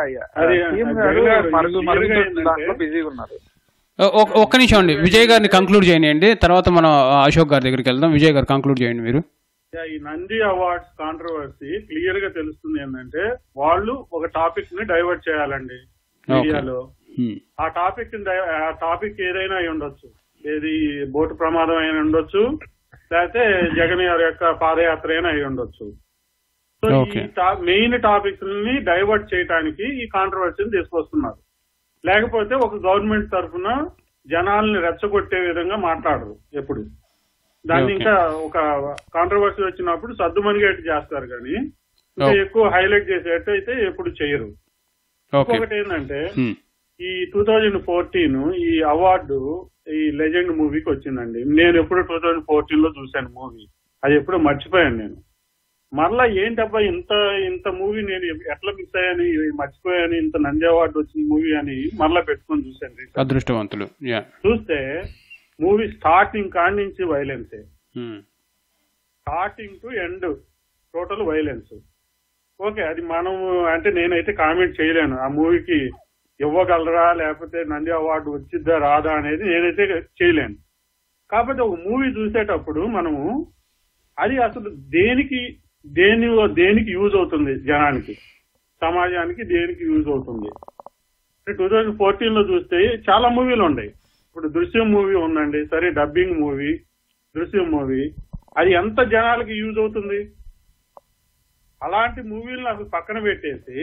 ఒక్క నిమిషం అండి, విజయ్ గారిని కంక్లూడ్ చేయండి, తర్వాత మనం అశోక్ గారి దగ్గరికి వెళ్దాం. విజయ్ గారు కంక్లూడ్ చేయండి మీరు. ఈ నంది అవార్డ్స్ కాంట్రవర్సీ క్లియర్ గా తెలుస్తుంది ఏంటంటే వాళ్ళు ఒక టాపిక్ ని డైవర్ట్ చేయాలండి మీడియాలో. ఆ టాపిక్ ఆ టాపిక్ ఏదైనా అయి ఉండొచ్చు, ఏది బోటు ప్రమాదం అయినా ఉండొచ్చు, లేకపోతే జగన్ గారి యొక్క పాదయాత్ర అయినా అయి ఉండొచ్చు. సో ఈ మెయిన్ టాపిక్స్ ని డైవర్ట్ చేయడానికి ఈ కాంట్రవర్సీని తీసుకొస్తున్నారు. లేకపోతే ఒక గవర్నమెంట్ తరఫున జనాల్ని రెచ్చగొట్టే విధంగా మాట్లాడరు ఎప్పుడు. దాన్ని ఇంకా ఒక కాంట్రవర్సీ వచ్చినప్పుడు సద్దుమణిగేట్టు చేస్తారు కానీ ఇంకా ఎక్కువ హైలైట్ చేసేట్టు అయితే ఎప్పుడు చేయరు. ఇంకొకటి ఏంటంటే ఈ టూ థౌజండ్ ఫోర్టీన్ ఈ అవార్డు ఈ లెజెండ్ మూవీకి వచ్చిందండి. నేను ఎప్పుడు టూ థౌజండ్ ఫోర్టీన్ లో చూశాను మూవీ, అది ఎప్పుడో మర్చిపోయాను నేను. మరలా ఏంటబ్బా ఇంత ఇంత మూవీ నేను ఎట్లా మిస్ అయ్యాను, మర్చిపోయాను, ఇంత నంది అవార్డు వచ్చిన మూవీ అని మరలా పెట్టుకొని చూశాను. అదృష్టవంతులు. చూస్తే మూవీ స్టార్టింగ్ కాడి నుంచి వైలెన్సే, starting to end total violence. Okay, అది మనం అంటే నేనైతే కామెంట్ చేయలేను ఆ మూవీకి ఇవ్వగలరా లేకపోతే నంది అవార్డు వచ్చిద్దా రాదా అనేది నేనైతే చేయలేను. కాకపోతే ఒక మూవీ చూసేటప్పుడు మనము అది అసలు దేనికి దేని దేనికి యూజ్ అవుతుంది, జనానికి సమాజానికి దేనికి యూజ్ అవుతుంది. టూ థౌజండ్ ఫోర్టీన్ లో చూస్తే చాలా మూవీలు ఉన్నాయి. ఇప్పుడు దృశ్యం మూవీ ఉందండి, సరే డబ్బింగ్ మూవీ దృశ్యం మూవీ, అది ఎంత జనాలకి యూజ్ అవుతుంది. అలాంటి మూవీలను అసలు పక్కన పెట్టేసి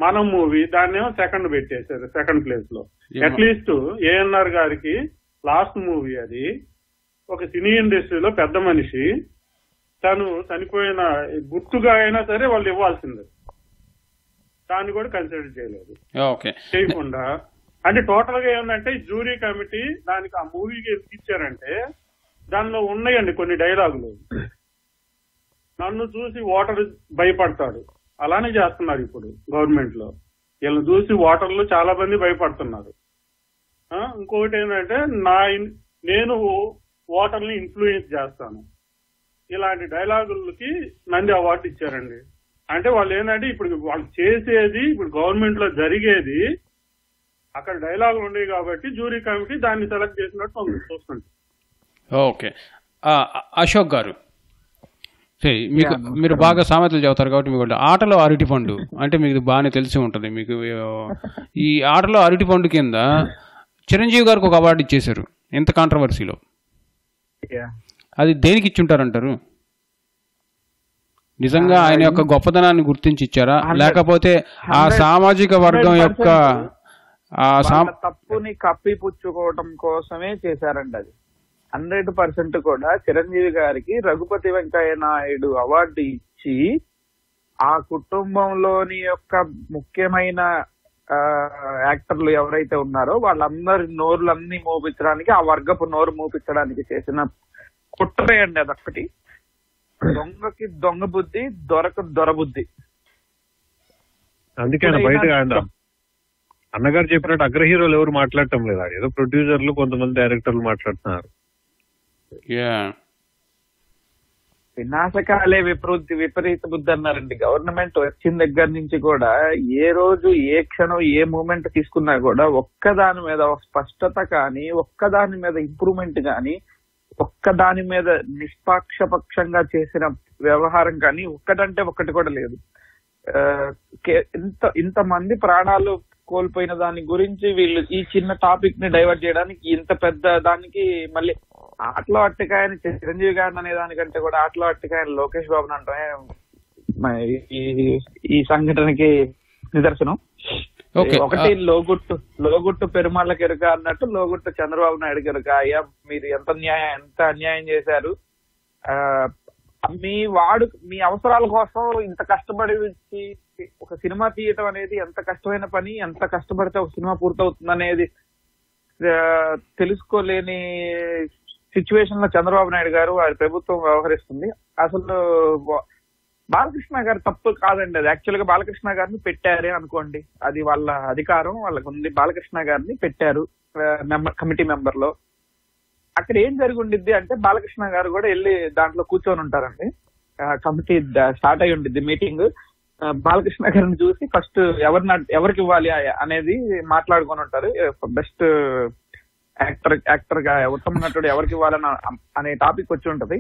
మనం మూవీ దాన్నేమో సెకండ్ పెట్టేశారు, సెకండ్ ప్లేస్ లో. అట్లీస్ట్ ఏఎన్ఆర్ గారికి లాస్ట్ మూవీ అది, ఒక సినీ ఇండస్ట్రీలో పెద్ద మనిషి, తను చనిపోయిన గుర్తుగా అయినా సరే వాళ్ళు ఇవ్వాల్సిందే, దాన్ని కూడా కన్సిడర్ చేయలేదు. చేయకుండా అంటే టోటల్ గా ఏంటంటే జూరీ కమిటీ దానికి ఆ మూవీకి ఎందుకు ఇచ్చారంటే దానిలో ఉన్నాయండి కొన్ని డైలాగులు, నన్ను చూసి ఓటర్ భయపడతాడు, అలానే చేస్తున్నారు ఇప్పుడు గవర్నమెంట్ లో. వీళ్ళని చూసి ఓటర్లు చాలా మంది భయపడుతున్నారు. ఇంకొకటి ఏంటంటే నా నేను ఓటర్ని ఇన్ఫ్లుయెన్స్ చేస్తాను, ఇలాంటి డైలాగులకి నంది అవార్డు ఇచ్చారండి. అంటే వాళ్ళు ఏంటంటే ఇప్పుడు వాళ్ళు చేసేది, ఇప్పుడు గవర్నమెంట్ లో జరిగేది అక్కడ డైలాగులు ఉండేవి కాబట్టి జూరీ కమిటీ దాన్ని సెలెక్ట్ చేసినట్టు చూస్తుంది. ఓకే అశోక్ గారు, మీకు మీరు బాగా సామెతలు చదువుతారు కాబట్టి మీకు ఆటలో అరటి పండు అంటే మీకు బాగానే తెలిసి ఉంటుంది. మీకు ఈ ఆటలో అరటి పండు కింద చిరంజీవి గారికి ఒక అవార్డు ఇచ్చేశారు ఎంత కాంట్రవర్సీలో, అది దేనికి ఇచ్చుంటారంటారు? నిజంగా ఆయన యొక్క గొప్పతనాన్ని గుర్తించి ఇచ్చారా, లేకపోతే ఆ సామాజిక వర్గం యొక్క తప్పుని కప్పిపుచ్చుకోవడం కోసమే చేశారండి? అది హండ్రెడ్ పర్సెంట్ కూడా చిరంజీవి గారికి రఘుపతి వెంకయ్య నాయుడు అవార్డు ఇచ్చి ఆ కుటుంబంలోని యొక్క ముఖ్యమైన యాక్టర్లు ఎవరైతే ఉన్నారో వాళ్ళందరి నోరులన్నీ మోపించడానికి, ఆ వర్గపు నోరు మోపించడానికి చేసిన కుట్రే అండి అదొక్కటి. దొంగకి దొంగ బుద్ధి, దొరక దొరబుద్ధి. అందుకే బయట అన్నగారు చెప్పినట్టు అగ్ర హీరోలు ఎవరు మాట్లాడటం లేదా, ఏదో ప్రొడ్యూసర్లు కొంతమంది డైరెక్టర్లు మాట్లాడుతున్నారు. వినాశకాలే విపరీత విపరీత బుద్ధి అన్నారండి. గవర్నమెంట్ వచ్చిన దగ్గర నుంచి కూడా ఏ రోజు ఏ క్షణం ఏ మూమెంట్ తీసుకున్నా కూడా ఒక్కదాని మీద స్పష్టత కానీ, ఒక్కదాని మీద ఇంప్రూవ్మెంట్ కానీ, ఒక్కదాని మీద నిష్పాక్షపక్షంగా చేసిన వ్యవహారం కానీ ఒక్కటంటే ఒక్కటి కూడా లేదు. ఇంత ఇంతమంది ప్రాణాలు కోల్పోయిన దాని గురించి వీళ్ళు ఈ చిన్న టాపిక్ ని డైవర్ట్ చేయడానికి ఇంత పెద్ద దానికి మళ్ళీ ఆటలో అట్టకాయని చిరంజీవి గారిని అనే దానికంటే కూడా ఆటలో అట్టకాయని లోకేష్ బాబుని అంటే ఈ సంఘటనకి నిదర్శనం. ఒకటి లోగుట్టు లోగుట్టు పెరుమాళ్ళ కెరుక అన్నట్టు లోగుట్టు చంద్రబాబు నాయుడు కెరుక. అయ్యా మీరు ఎంత న్యాయం ఎంత అన్యాయం చేశారు, మీ వాడు మీ అవసరాల కోసం ఇంత కష్టపడి ఒక సినిమా తీయటం అనేది ఎంత కష్టమైన పని, ఎంత కష్టపడితే ఒక సినిమా పూర్తవుతుంది అనేది తెలుసుకోలేని సిచ్యువేషన్ లో చంద్రబాబు నాయుడు గారు వారి ప్రభుత్వం వ్యవహరిస్తుంది. అసలు బాలకృష్ణ గారు తప్పు కాదండి, అది యాక్చువల్ గా బాలకృష్ణ గారిని పెట్టారే అనుకోండి, అది వాళ్ళ అధికారం వాళ్ళకు ఉంది. బాలకృష్ణ గారిని పెట్టారు కమిటీ మెంబర్ లో. అక్కడ ఏం జరిగి ఉండిద్ది అంటే బాలకృష్ణ గారు కూడా వెళ్ళి దాంట్లో కూర్చొని ఉంటారండి. కమిటీ స్టార్ట్ అయి ఉండిద్ది మీటింగ్. బాలకృష్ణ గారిని చూసి ఫస్ట్ ఎవరిని ఎవరికి ఇవ్వాలి అనేది మాట్లాడుకొని ఉంటారు. బెస్ట్ యాక్టర్ యాక్టర్ గా ఉత్తమ నటుడు ఎవరికి ఇవ్వాలని అనే టాపిక్ వచ్చి ఉంటది.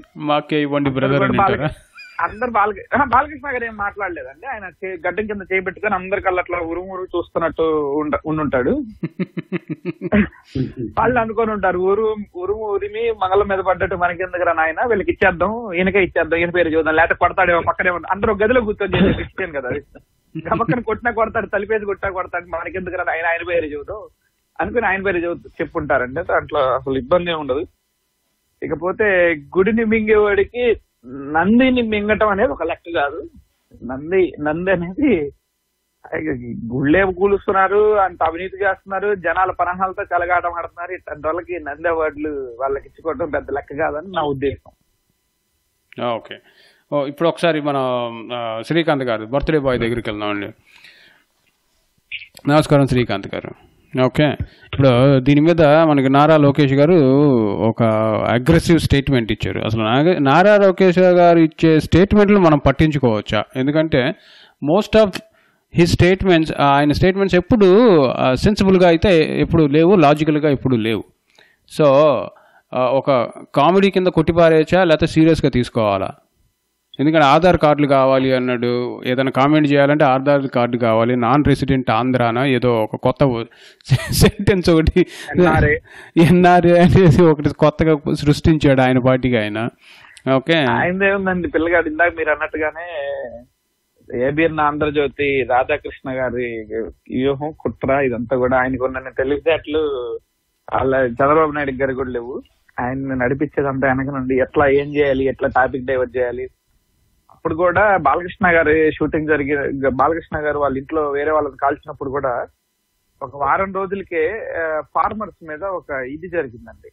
అందరు బాల బాలకృష్ణ గారు ఏం మాట్లాడలేదండి. ఆయన గడ్డం కింద చేయబెట్టుకొని అందరికల్లా అట్లా ఉరుమురు చూస్తున్నట్టు ఉండుంటాడు. వాళ్ళు అనుకొని ఉంటారు ఉరు ఉరుము ఉరిమి మంగళం మీద పడ్డట్టు మనకి ఎందుకు నాయన వీళ్ళకి ఇచ్చేద్దాం, ఈయనకే ఇచ్చేద్దాం, ఈయన పేరు చూద్దాం, లేకపోతే కొడతాడేమో పక్కనే అందరూ గదిలో కూర్చొని చేసే విషయం కదా అది. పక్కన కొట్టినా కొడతాడు, తలిపేసి కొట్టినా కొడతాడు, మనకెందుకు ఆయన ఆయన పేరు చూద్దాం అనుకుని ఆయన పేరు చూ చెప్పుంటారండి. దాంట్లో అసలు ఇబ్బంది ఉండదు. ఇకపోతే గుడిని మింగేవాడికి నందిని మింగటం అనేది ఒక లెక్క కాదు. నంది నంది అనేది గుళ్ళే కూలుస్తున్నారు, అంత అవినీతి చేస్తున్నారు, జనాల పరహాలతో కలగాటం ఆడుతున్నారు. ఇట్లాంటి వాళ్ళకి నంది అవార్డులు వాళ్ళకి ఇచ్చుకోవడం పెద్ద లెక్క కాదని నా ఉద్దేశం. ఓకే, ఇప్పుడు ఒకసారి మన శ్రీకాంత్ గారు బర్త్డే బాయ్ దగ్గరికి వెళ్దాం అండి. నమస్కారం శ్రీకాంత్ గారు. ఓకే, ఇప్పుడు దీని మీద మనకి నారా లోకేష్ గారు ఒక అగ్రెసివ్ స్టేట్మెంట్ ఇచ్చారు. అసలు నారా లోకేష్ గారు ఇచ్చే స్టేట్మెంట్లు మనం పట్టించుకోవచ్చా? ఎందుకంటే మోస్ట్ ఆఫ్ హిస్ స్టేట్మెంట్స్ ఆయన స్టేట్మెంట్స్ ఎప్పుడు సెన్సిబుల్గా అయితే ఎప్పుడు లేవు, లాజికల్గా ఎప్పుడు లేవు. సో ఒక కామెడీ కింద కొట్టిపారేయచ్చా లేకపోతే సీరియస్గా తీసుకోవాలా? ఎందుకంటే ఆధార్ కార్డులు కావాలి అన్నాడు, ఏదైనా కామెంట్ చేయాలంటే ఆధార్ కార్డు కావాలి, నాన్ రెసిడెంట్ ఆంధ్రానా ఏదో ఒక కొత్త సెంటెన్స్ ఒకటి ఎన్ఆర్ఏ అనేది ఒకటి కొత్తగా సృష్టించాడు ఆయన పార్టీకి ఆయన. ఓకే, ఆయనదే ఉందండి పిల్లగాడు. ఇందాక మీరు అన్నట్టుగానే ఏబిఎన్ ఆంధ్రజ్యోతి రాధాకృష్ణ గారి వ్యూహం కుట్ర ఇదంతా కూడా ఆయనకు ఉన్న తెలివితేటలు వాళ్ళ చంద్రబాబు నాయుడు గారు కూడా లేవు. ఆయన నడిపించేదంతా వెనక నుండి ఎట్లా ఏం చేయాలి, ఎట్లా టాపిక్ డైవర్ట్ చేయాలి. అప్పుడు కూడా బాలకృష్ణ గారి షూటింగ్ జరిగి బాలకృష్ణ గారు వాళ్ళ ఇంట్లో వేరే వాళ్ళని కాల్చినప్పుడు కూడా ఒక వారం రోజులకే ఫార్మర్స్ మీద ఒక ఇది జరిగిందండి.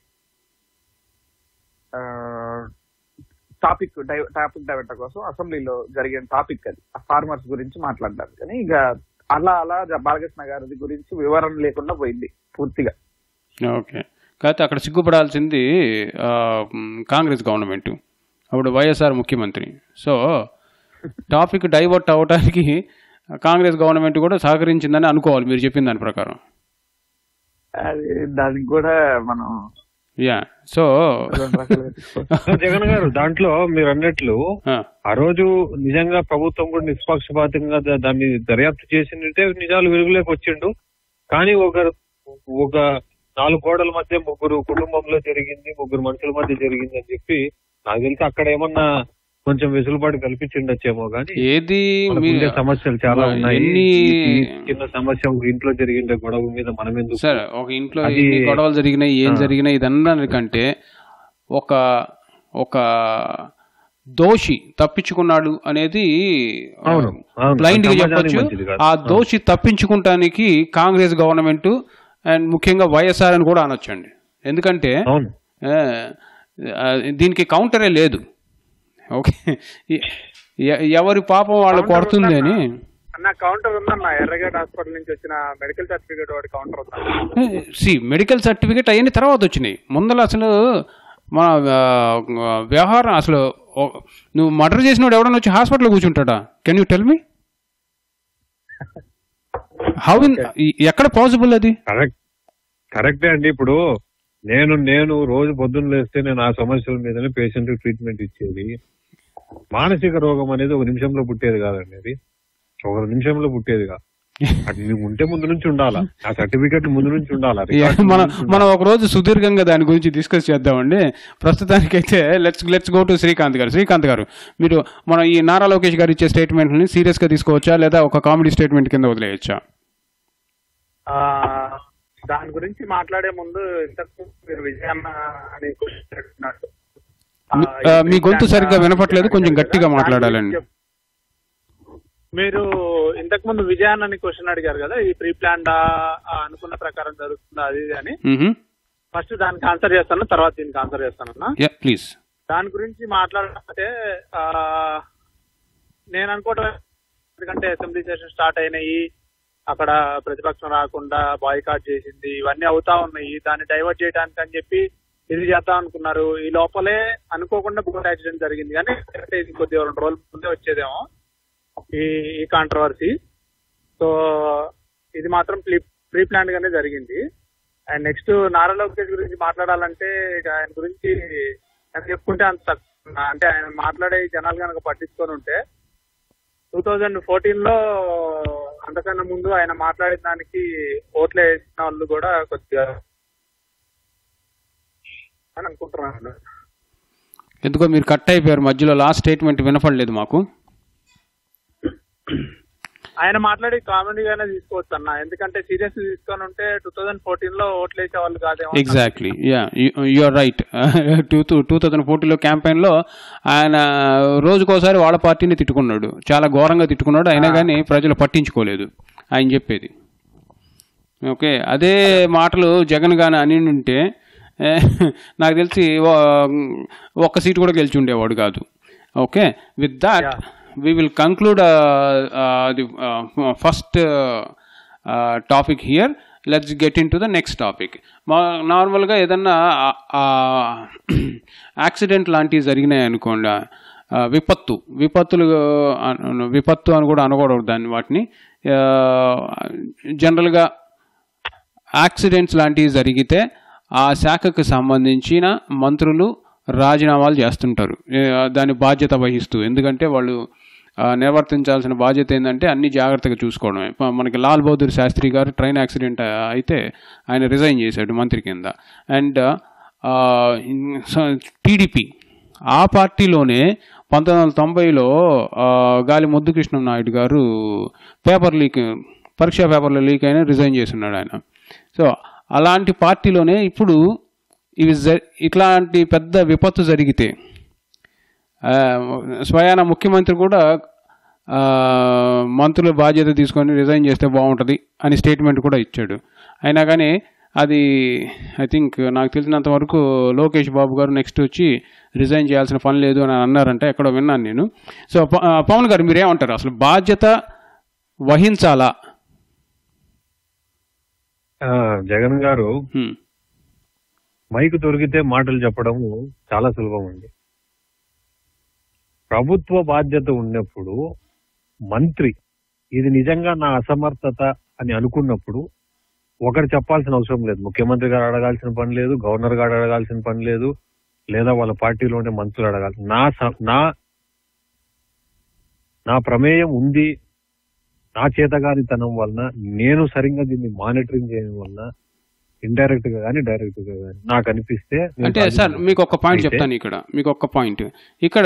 టాపిక్ టాపిక్ డైవర్ట్ కోసం అసెంబ్లీలో జరిగిన టాపిక్ అది. ఆ ఫార్మర్స్ గురించి మాట్లాడారు. కానీ ఇక అలా అలా బాలకృష్ణ గారి గురించి వివరణ లేకుండా పోయింది పూర్తిగా. ఓకే, కాకపోతే అక్కడ సిగ్గుపడాల్సింది కాంగ్రెస్ గవర్నమెంట్, అప్పుడు వైఎస్ఆర్ ముఖ్యమంత్రి. సో టాపిక్ డైవర్ట్ అవ్వడానికి కాంగ్రెస్ గవర్నమెంట్ కూడా సహకరించిందని అనుకోవాలి మీరు చెప్పిన దాని ప్రకారం. అది దానికి కూడా మనం యా సో జగన్ గారు దాంట్లో మీరు అన్నట్లు ఆ రోజు నిజంగా ప్రభుత్వం కూడా నిష్పక్షపాతంగా దాన్ని దర్యాప్తు చేసిందంటే నిజాలు వెలుగులోకి వచ్చిండు. కానీ ఒక ఒక నాలుగు గోడల మధ్య ముగ్గురు కుటుంబంలో జరిగింది, ముగ్గురు మనుషుల మధ్య జరిగింది అని చెప్పి నాకు తెలిసి అక్కడ ఏమన్నా కొంచెం వెసులుబాటు కల్పించిండొచ్చేమో. కానీ ఏది సమస్యలు చాలా ఉన్నాయి. చిన్న సమస్య ఇంట్లో జరిగిన గొడవ మీద మనం ఎందుకు సార్ ఒక ఇంట్లో ఎన్ని గొడవలు జరిగినాయి, ఏం జరిగినాయి ఇదన్నకంటే ఒక ఒక దోషి తప్పించుకున్నాడు అనేది బ్లైండ్ గా చెప్పొచ్చు. ఆ దోషి తప్పించుకుంటానికి కాంగ్రెస్ గవర్నమెంట్ అండ్ ముఖ్యంగా వైఎస్ఆర్ అని కూడా అనొచ్చండి. ఎందుకంటే దీనికి కౌంటరే లేదు. ఓకే, ఎవరి పాపం వాళ్ళు కొడుతుంది అని అన్న కౌంటర్ ఉందన్న. ఎర్రగడ్డ హాస్పిటల్ నుంచి వచ్చిన మెడికల్ సర్టిఫికేట్ వాడి కౌంటర్ ఉందా? సి మెడికల్ సర్టిఫికేట్ అవన్నీ తర్వాత వచ్చినాయి. ముందర అసలు మన వ్యవహారం అసలు నువ్వు మర్డర్ చేసినోడు ఎవడన్నా వచ్చి హాస్పిటల్లో కూర్చుంటాడా? Can you tell me how in ఎక్కడ పాసిబుల్ అది? కరెక్ట్ కరెక్టే అండి. ఇప్పుడు నేను నేను రోజు పొద్దున్న లేస్తే నేను ఆ సమస్యల మీదనే పేషెంట్ ట్రీట్మెంట్ ఇచ్చేది. మానసిక రోగం అనేది ఒక నిమిషంలో పుట్టేది కాదండి. అది ఒక నిమిషంలో పుట్టేది కాదు. అది ఉంటే ముందు నుంచి ఉండాలా, ఆ సర్టిఫికెట్ ముందు నుంచి ఉండాలా. మనం మనం ఒక రోజు సుదీర్ఘంగా దాని గురించి డిస్కస్ చేద్దామండి. ప్రస్తుతానికైతే let's let's go to Srikanth garu. Srikanth గారు, మీరు మనం ఈ నారా లోకేష్ గారు ఇచ్చే స్టేట్మెంట్ ని సీరియస్ గా తీసుకోవచ్చా లేదా ఒక కామెడీ స్టేట్మెంట్ కింద వదిలేయచ్చా? దాని గురించి మాట్లాడే ముందు ఇంతకు మీరు విజయన్న అని మీ గొంతు సరిగ్గా వినపట్లేదు, కొంచెం గట్టిగా మాట్లాడాలండి. మీరు ఇంతకు ముందు విజయాన్ అని క్వశ్చన్ అడిగారు కదా, ఇది ప్రీ ప్లాన్డ్ అనుకున్న ప్రకారం జరుగుతుందా అది అని. ఫస్ట్ దానికి ఆన్సర్ చేస్తాను, తర్వాత దీనికి ఆన్సర్ చేస్తానన్నా ప్లీజ్. దాని గురించి మాట్లాడాలంటే నేను అనుకోవటం, ఎందుకంటే అసెంబ్లీ సెషన్ స్టార్ట్ అయినాయి, అక్కడ ప్రతిపక్షం రాకుండా బాయ్కాట్ చేసింది, ఇవన్నీ అవుతా ఉన్నాయి. దాన్ని డైవర్ట్ చేయడానికి అని చెప్పి ఇది చేద్దాం అనుకున్నారు. ఈ లోపలే అనుకోకుండా బోట్ యాక్సిడెంట్ జరిగింది. కానీ ఇది కొద్దిగా రెండు రోజుల ముందే వచ్చేదేమో ఈ ఈ కాంట్రవర్సీ. సో ఇది మాత్రం ప్రీ ప్రీ ప్లాన్ గానే జరిగింది. అండ్ నెక్స్ట్ నారా లోకేష్ గురించి మాట్లాడాలంటే ఇక ఆయన గురించి ఆయన చెప్పుకుంటే అంత తక్కువ. అంటే ఆయన మాట్లాడే జనాలు కనుక పట్టించుకొని ఉంటే టూ థౌజండ్ ఫోర్టీన్ లో అంతకన్నా ముందు ఆయన మాట్లాడిన దానికి ఓట్లు వేసిన వాళ్ళు కూడా కొద్దిగా అని అనుకుంటున్నాను. ఎందుకో మీరు కట్ అయిపోయారు మధ్యలో, లాస్ట్ స్టేట్మెంట్ వినపడలేదు మాకు. ఆయన మాట్లాడి కామెడీగానే తీసుకోవచ్చు అన్న, ఎందుకంటే సీరియస్ తీసుకొని ఉంటే టూ థౌజండ్ ఫోర్టీన్ లో ఓట్లు వేసే వాళ్ళు కాదేమో. Exactly, yeah you are right. Two two thousand fourteen లో క్యాంపెయిన్ లో ఆయన రోజుకోసారి వాళ్ళ పార్టీని తిట్టుకున్నాడు, చాలా ఘోరంగా తిట్టుకున్నాడు. అయినా కానీ ప్రజలు పట్టించుకోలేదు ఆయన చెప్పేది. ఓకే, అదే మాటలు జగన్ గాని అని ఉంటే నాకు తెలిసి ఒక్క సీటు కూడా గెలిచి ఉండేవాడు కాదు. Okay, with that we will conclude uh, uh, the uh, first uh, uh, topic here. Let's get into the next topic. నార్మల్గా ఏదన్నా యాక్సిడెంట్ లాంటివి జరిగినాయి అనుకోండి, విపత్తు విపత్తులు విపత్తు అని కూడా అనకూడదు దాన్ని. వాటిని జనరల్గా యాక్సిడెంట్స్ లాంటివి జరిగితే ఆ శాఖకు సంబంధించిన మంత్రులు రాజీనామాలు చేస్తుంటారు దాని బాధ్యత వహిస్తూ. ఎందుకంటే వాళ్ళు నిర్వర్తించాల్సిన బాధ్యత ఏంటంటే అన్ని జాగ్రత్తగా చూసుకోవడమే. మనకి లాల్ బహదూర్ శాస్త్రి గారు ట్రైన్ యాక్సిడెంట్ అయితే ఆయన రిజైన్ చేశాడు మంత్రి కింద. అండ్ టీడీపీ ఆ పార్టీలోనే పంతొమ్మిది వందల తొంభైలో గాలి ముద్దుకృష్ణ నాయుడు గారు పేపర్ లీక్ పరీక్షా పేపర్లో లీక్ అయినా రిజైన్ చేస్తున్నాడు ఆయన. సో అలాంటి పార్టీలోనే ఇప్పుడు ఇవి ఇట్లాంటి పెద్ద విపత్తు జరిగితే స్వయాన ముఖ్యమంత్రి కూడా మంత్రుల బాధ్యత తీసుకొని రిజైన్ చేస్తే బాగుంటుంది అని స్టేట్మెంట్ కూడా ఇచ్చాడు. అయినా కానీ అది ఐ థింక్ నాకు తెలిసినంత వరకు లోకేష్ బాబు గారు నెక్స్ట్ వచ్చి రిజైన్ చేయాల్సిన పని లేదు అని అన్నారంటే ఎక్కడో విన్నాను నేను. సో పవన్ గారు మీరేమంటారు, అసలు బాధ్యత వహించాలా? జగన్ గారు మైకు దొరికితే మాటలు చెప్పడం చాలా సులభం అండి. ప్రభుత్వ బాధ్యత ఉన్నప్పుడు మంత్రి ఇది నిజంగా నా అసమర్థత అని అనుకున్నప్పుడు ఒకరు చెప్పాల్సిన అవసరం లేదు. ముఖ్యమంత్రి గారు అడగాల్సిన పని లేదు, గవర్నర్ గారు అడగాల్సిన పని లేదు, లేదా వాళ్ళ పార్టీలో ఉండే మంత్రులు అడగాల్సిన నా నా నా ప్రమేయం ఉంది, నా చేతగానితనం వలన, నేను సరిగ్గా దీన్ని మానిటరింగ్ చేయడం వలన ఇండైరెక్ట్ గా కానీ డైరెక్ట్ గా కానీ నాకు అనిపిస్తే. అంటే సార్ మీకు ఒక పాయింట్ చెప్తాను ఇక్కడ, మీకు ఒక పాయింట్ ఇక్కడ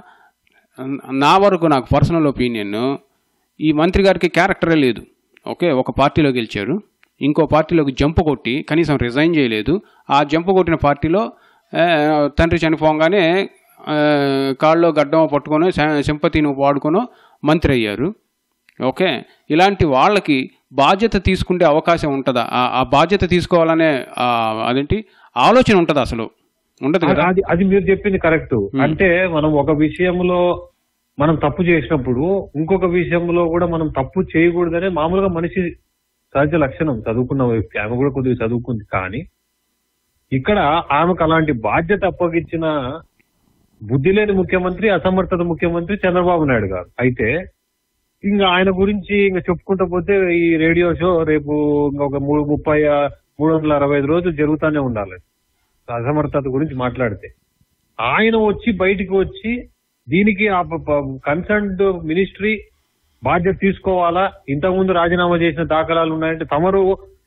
నా వరకు నాకు పర్సనల్ ఒపీనియన్, ఈ మంత్రి గారికి క్యారెక్టరే లేదు. ఓకే, ఒక పార్టీలో గెలిచారు, ఇంకో పార్టీలోకి జంప్ కొట్టి కనీసం రిజైన్ చేయలేదు. ఆ జంప్ కొట్టిన పార్టీలో తండ్రి చనిపోగానే కాళ్ళలో గడ్డం పట్టుకొని సింపతిని వాడుకొని మంత్రి అయ్యారు. ఓకే, ఇలాంటి వాళ్ళకి బాధ్యత తీసుకుంటే అవకాశం ఉంటుందా? ఆ బాధ్యత తీసుకోవాలనే అదేంటి ఆలోచన ఉంటుందా? అసలు ఉండదు కదా. అది అది మీరు చెప్పింది కరెక్ట్. అంటే మనం ఒక విషయంలో మనం తప్పు చేసినప్పుడు ఇంకొక విషయంలో కూడా మనం తప్పు చేయకూడదనే మామూలుగా మనిషి సహజ లక్షణం. చదువుకున్న వ్యక్తి ఆమె కూడా కొద్దిగా చదువుకుంది, కానీ ఇక్కడ ఆమెకు అలాంటి బాధ్యత అప్పగించిన బుద్ధి లేని ముఖ్యమంత్రి, అసమర్థత ముఖ్యమంత్రి చంద్రబాబు నాయుడు గారు. అయితే ఇంకా ఆయన గురించి ఇంకా చెప్పుకుంటూ పోతే ఈ రేడియో షో రేపు ఇంకొక మూడు ముప్పై మూడు వందల అరవై ఐదు రోజులు జరుగుతూనే ఉండాలి అసమర్థత గురించి మాట్లాడితే. ఆయన వచ్చి బయటికి వచ్చి దీనికి కన్సర్న్డ్ మినిస్ట్రీ బాధ్యత తీసుకోవాలా, ఇంతకుముందు రాజీనామా చేసిన దాఖలాలు ఉన్నాయంటే తమరు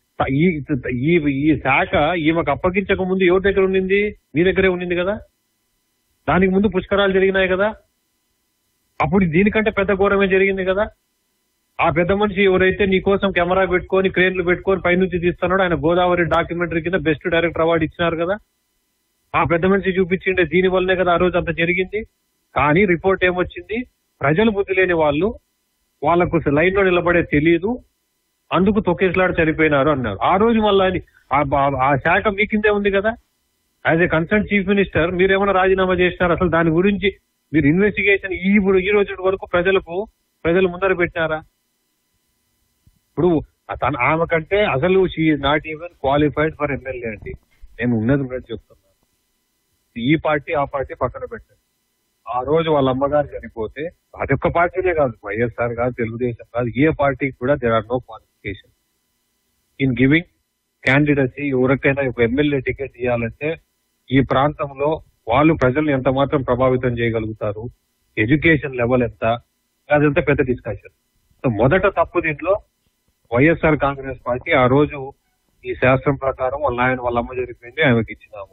ఈ ఈ శాఖ ఈమెకు అప్పగించక ముందు ఎవరి దగ్గర ఉండింది? మీ దగ్గరే ఉండింది కదా. దానికి ముందు పుష్కరాలు జరిగినాయి కదా. అప్పుడు దీనికంటే పెద్ద ఘోరమే జరిగింది కదా. ఆ పెద్ద మనిషి ఎవరైతే నీ కోసం కెమెరా పెట్టుకొని క్రేన్లు పెట్టుకొని పైనుంచి తీస్తున్నాడో ఆయన గోదావరి డాక్యుమెంటరీ కింద బెస్ట్ డైరెక్టర్ అవార్డు ఇచ్చినారు కదా. ఆ పెద్ద మనిషి చూపించిండే దీని వల్లనే కదా ఆ రోజు అంత జరిగింది. కానీ రిపోర్ట్ ఏమొచ్చింది? ప్రజలు బుద్ధి లేని వాళ్ళు, వాళ్లకు లైన్ లో నిలబడే తెలియదు, అందుకు తొక్కేట్లాడి చనిపోయినారు అన్నారు. ఆ రోజు మళ్ళీ ఆ శాఖ మీ కిందే ఉంది కదా. As a concern chief minister మీరేమైనా రాజీనామా చేసినారు? అసలు దాని గురించి మీరు ఇన్వెస్టిగేషన్ ఈ ఈ రోజు వరకు ప్రజలకు ప్రజలు ముందర పెట్టినారా? ఇప్పుడు తన ఆమె కంటే అసలు she not even qualified for MLA అండి. నేను ఉన్నది ఉన్నది చెప్తున్నాను. ఈ పార్టీ ఆ పార్టీ పక్కన పెట్టారు. ఆ రోజు వాళ్ళ అమ్మగారు చనిపోతే అదొక్క పార్టీనే కాదు, వైఎస్ఆర్ కాదు, తెలుగుదేశం కాదు, ఏ పార్టీకి కూడా there are no qualification in giving candidates. ఎవరికైనా ఒక ఎమ్మెల్యే టికెట్ ఇవ్వాలంటే ఈ ప్రాంతంలో వాళ్ళు ప్రజల్ని ఎంత మాత్రం ప్రభావితం చేయగలుగుతారు, ఎడ్యుకేషన్ లెవెల్ ఎంత, అదంతా పెద్ద డిస్కషన్. సో మొదట తప్పు దీంట్లో వైఎస్ఆర్ కాంగ్రెస్ పార్టీ ఆ రోజు ఈ శాస్త్రం ప్రకారం వాళ్ళ ఆయన వాళ్ళ అమ్మ చనిపోయింది, ఆమెకి ఇచ్చినాము.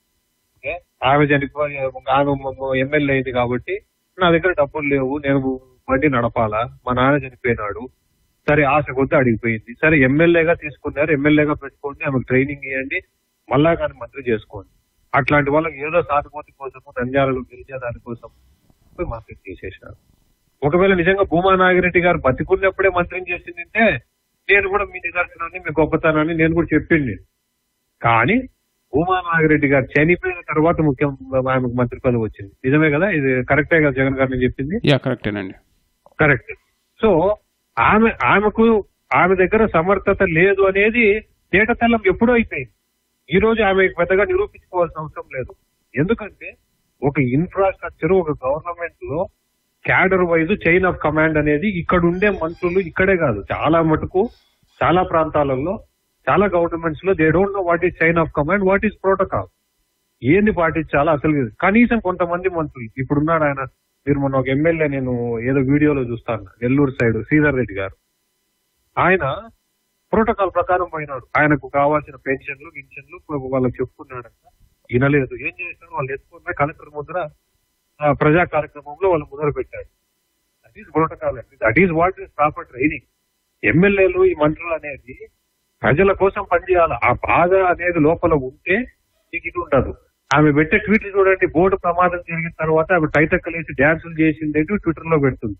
ఆమె చనిపోయి ఆమె ఎమ్మెల్యే అయింది కాబట్టి నా దగ్గర డబ్బులు లేవు, నేను బండి నడపాలా, మా నాన్న చనిపోయినాడు, సరే ఆశ కొద్ది అడిగిపోయింది, సరే ఎమ్మెల్యేగా తీసుకున్నారు, ఎమ్మెల్యేగా పెట్టుకోండి, ఆమెకు ట్రైనింగ్ ఇవ్వండి, మళ్ళా కానీ మంత్రి చేసుకోండి. అట్లాంటి వాళ్ళకి ఏదో సానుభూతి కోసము నంద్యాలలో గెలిచే దానికోసం మంత్రి చేసేసినారు. ఒకవేళ నిజంగా భూమా నాగిరెడ్డి గారు బతికున్నప్పుడే మంత్రిని చేసిందంటే నేను కూడా మీ నిదర్శనాన్ని మీ గొప్పతనాన్ని నేను కూడా చెప్పింది. కానీ భూమా నాగిరెడ్డి గారు చనిపోయిన తర్వాత ముఖ్యం ఆమెకు మంత్రి పదవి వచ్చింది. నిజమే కదా, ఇది కరెక్టే కదా జగన్ గారు నేను చెప్పింది? కరెక్టేనండి, కరెక్ట్. సో ఆమె ఆమెకు ఆమె దగ్గర సమర్థత లేదు అనేది తేటతెల్లం ఎప్పుడూ అయిపోయింది. ఈ రోజు ఆమె పెద్దగా నిరూపించుకోవాల్సిన అవసరం లేదు. ఎందుకంటే ఒక ఇన్ఫ్రాస్ట్రక్చర్, ఒక గవర్నమెంట్ లో cadre wise chain of command అనేది ఇక్కడ ఉండే మంత్రులు ఇక్కడే కాదు, చాలా మటుకు చాలా ప్రాంతాలలో చాలా గవర్నమెంట్స్ లో they don't know what is chain of command, what is protocol, ఏంది పాటించాలా అసలు కనీసం కొంతమంది మంత్రులు. ఇప్పుడున్నాడు ఆయన, మీరు మొన్న ఒక ఎమ్మెల్యే నేను ఏదో వీడియోలో చూస్తాను, నెల్లూరు సైడ్ శ్రీధర్ రెడ్డి గారు, ఆయన ప్రోటోకాల్ ప్రకారం పోయినాడు. ఆయనకు కావాల్సిన పెన్షన్లు గిన్షన్లు వాళ్ళకి చెప్పుకున్నాడంట, వినలేదు. ఏం చేసినాడు? వాళ్ళు ఎత్తుకున్నా కలెక్టర్ ముద్ర ప్రజా కార్యక్రమంలో వాళ్ళు మొదలు పెట్టారు. దట్ ఈస్ ప్రోటోకాల్ అండి. That is what is proper training. ఎమ్మెల్యేలు ఈ మంత్రులు అనేది ప్రజల కోసం పనిచేయాలి. ఆ బాధ అనేది లోపల ఉంటే నీకు ఇది ఉండదు. ఆమె పెట్టే ట్వీట్లు చూడండి, బోర్డు ప్రమాదం జరిగిన తర్వాత ఆమె టైటక్కలేసి డ్యాన్సులు చేసింది ట్విట్టర్ లో పెడుతుంది.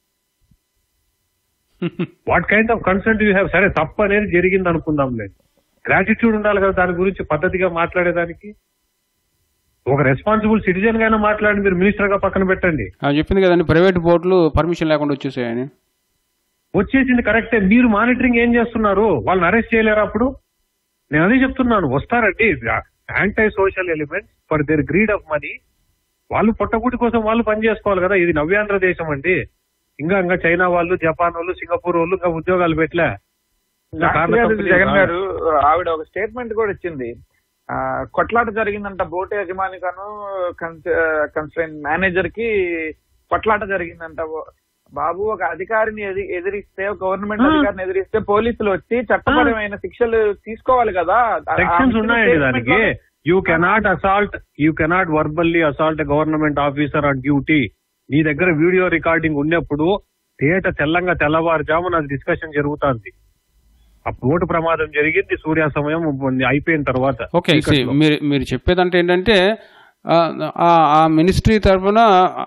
What kind of concern you have? సరే తప్పు అనేది జరిగింది అనుకుందాం లేదు, గ్రాటిట్యూడ్ ఉండాలి కదా దాని గురించి పద్ధతిగా మాట్లాడేదానికి. ఒక రెస్పాన్సిబుల్ సిటిజన్ గానే మాట్లాడి మీరు మినిస్టర్ గా పక్కన పెట్టండి. చెప్పింది కదండి, ప్రైవేట్ బోర్డులు పర్మిషన్ లేకుండా వచ్చేసాయని. వచ్చేసింది కరెక్టే. మీరు మానిటరింగ్ ఏం చేస్తున్నారు? వాళ్ళని అరెస్ట్ చేయలేరు అప్పుడు? నేను అదే చెప్తున్నాను, వస్తారండి anti social elements for their greed of money. వాళ్ళు పొట్టగూటి కోసం వాళ్ళు పని చేసుకోవాలి కదా. ఇది నవ్యాంధ్ర దేశం అండి. ఇంకా ఇంకా చైనా వాళ్ళు, జపాన్ వాళ్ళు, సింగపూర్ వాళ్ళు ఇంకా ఉద్యోగాలు పెట్టలే. జగన్ గారు ఆవిడ ఒక స్టేట్మెంట్ కూడా ఇచ్చింది. కొట్లాట జరిగిందంట బోట్ యజమానికను కన్స్ట్రైన్ మేనేజర్ కి కొట్లాట జరిగిందంట. బాబు, ఒక అధికారిని ఎదిరిస్తే, గవర్నమెంట్ అధికారిని ఎదిరిస్తే పోలీసులు వచ్చి చట్టపరమైన శిక్షలు తీసుకోవాలి కదా. సెక్షన్స్ ఉన్నాయండి దానికి. You cannot assault you cannot verbally assault government officer on duty. నీ దగ్గర వీడియో రికార్డింగ్ ఉన్నప్పుడు తేట తెల్లంగా తెల్లవారుజామున అది డిస్కషన్ జరుగుతుంది. ఆ బోటు ప్రమాదం జరిగింది సూర్య సమయం అయిపోయిన తర్వాత. ఓకే, మీరు మీరు చెప్పేదంటే ఏంటంటే ఆ మినిస్ట్రీ తరఫున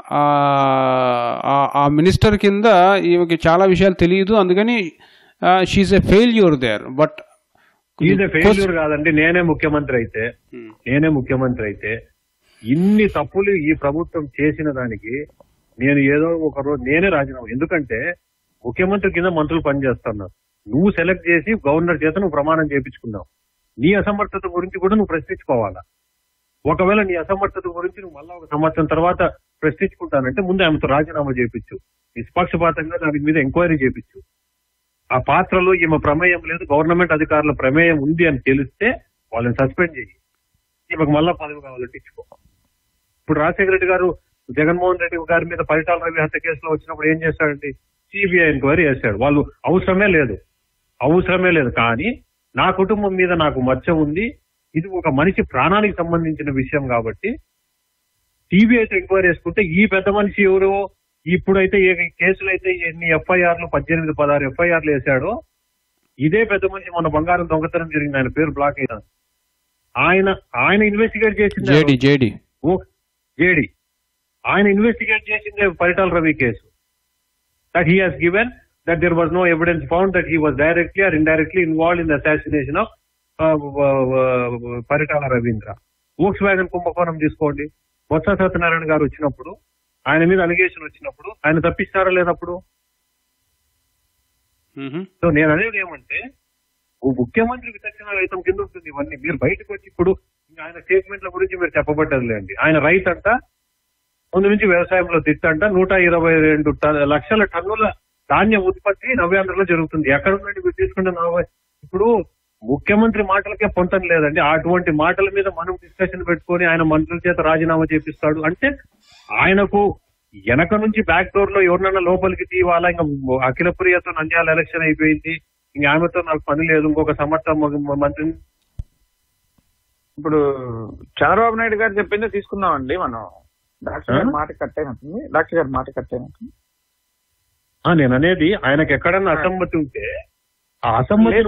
ఆ మినిస్టర్ కింద ఈమెకి చాలా విషయాలు తెలియదు, అందుకని she's a failure there. But is a failure కాదండి. నేనే ముఖ్యమంత్రి అయితే నేనే ముఖ్యమంత్రి అయితే ఇన్ని తప్పులు ఈ ప్రభుత్వం చేసిన దానికి నేను ఏదో ఒక రోజు నేనే రాజీనామా. ఎందుకంటే ముఖ్యమంత్రి కింద మంత్రులు పనిచేస్తున్నారు. నువ్వు సెలెక్ట్ చేసి గవర్నర్ చేత నువ్వు ప్రమాణం చేయించుకున్నావు. నీ అసమర్థత గురించి కూడా నువ్వు ప్రశ్నించుకోవాలా. ఒకవేళ నీ అసమర్థత గురించి నువ్వు మళ్ళా ఒక సంవత్సరం తర్వాత ప్రశ్నించుకుంటానంటే ముందు ఆమెతో రాజీనామా చేయించు, నిష్పక్షపాతంగా దాని మీద ఎంక్వైరీ చేయించు. ఆ పాత్రలో ఈమె ప్రమేయం లేదు, గవర్నమెంట్ అధికారుల ప్రమేయం ఉంది అని తెలిస్తే వాళ్ళని సస్పెండ్ చేయి. ఈమెకు మళ్ళా పదవి కావాలంటే ఇచ్చుకో. ఇప్పుడు రాజశేఖర రెడ్డి గారు జగన్మోహన్ రెడ్డి గారి మీద పరిటాల రవి హత్య కేసులో వచ్చినప్పుడు ఏం చేశాడండి? సిబిఐ ఎంక్వైరీ చేశాడు. వాళ్ళు అవసరమే లేదు అవసరమే లేదు కానీ నా కుటుంబం మీద నాకు మచ్చ ఉంది, ఇది ఒక మనిషి ప్రాణానికి సంబంధించిన విషయం కాబట్టి సిబిఐతో ఎంక్వైరీ చేసుకుంటే ఈ పెద్ద మనిషి ఎవరో ఇప్పుడైతే ఏ కేసులు అయితే ఎన్ని ఎఫ్ఐఆర్లు పద్దెనిమిది పదహారు ఎఫ్ఐఆర్లు వేశాడో ఇదే పెద్ద మనిషి మన బంగారం దొంగతనం జరిగింది, ఆయన పేరు బ్లాక్ అయినా ఆయన ఆయన ఇన్వెస్టిగేట్ చేసింది జేడి జేడి ఆయన ఇన్వెస్టిగేట్ చేసిందే Paritala Ravi case. That he has given that there was no evidence found that he was directly or indirectly involved in the assassination of Paritala Ravindra. Volkswagen కుంభకోణం తీసుకోండి. బొత్స సత్యనారాయణ గారు వచ్చినప్పుడు ఆయన మీద అలిగేషన్ వచ్చినప్పుడు ఆయన తప్పిస్తారా లేనప్పుడు? సో నేను అనేది ఏమంటే ముఖ్యమంత్రి విచక్షణ రహితం కింద ఉంటుంది ఇవన్నీ. మీరు బయటకు వచ్చి ఇప్పుడు ఆయన స్టేట్మెంట్ల గురించి మీరు చెప్పబడ్డదిలేండి. ఆయన రైతు అంట, ముందు నుంచి వ్యవసాయంలో తిట్టంట, నూట ఇరవై రెండు లక్షల టన్నుల ధాన్య ఉత్పత్తి నవ్యాంధ్రలో జరుగుతుంది. ఎక్కడ ఉందండి మీరు తీసుకుంటే నలభై? ఇప్పుడు ముఖ్యమంత్రి మాటలకే పొంతం లేదండి. అటువంటి మాటల మీద మనం డిస్కషన్ పెట్టుకొని ఆయన మంత్రుల చేత రాజీనామా చేపిస్తాడు అంటే ఆయనకు వెనక నుంచి బ్యాక్ డోర్ లో ఎవరినన్నా లోపలికి తీవాలా? ఇంకా అఖిల ప్రియతో నంద్యాల ఎలక్షన్ అయిపోయింది, ఇంకా ఆమెతో నాకు పని లేదు, ఇంకొక సమర్థ మంత్రి. ఇప్పుడు చంద్రబాబు నాయుడు గారు చెప్పిందే తీసుకుందామండి మనం. డాక్టర్ గారి మాట కట్ అయినట్టుంది. డాక్టర్ గారి మాట కట్ అయినట్టుంది. నేను అనేది ఆయనకు ఎక్కడన్నా అసమ్మతి ఉంటే ఆ అసమ్మతి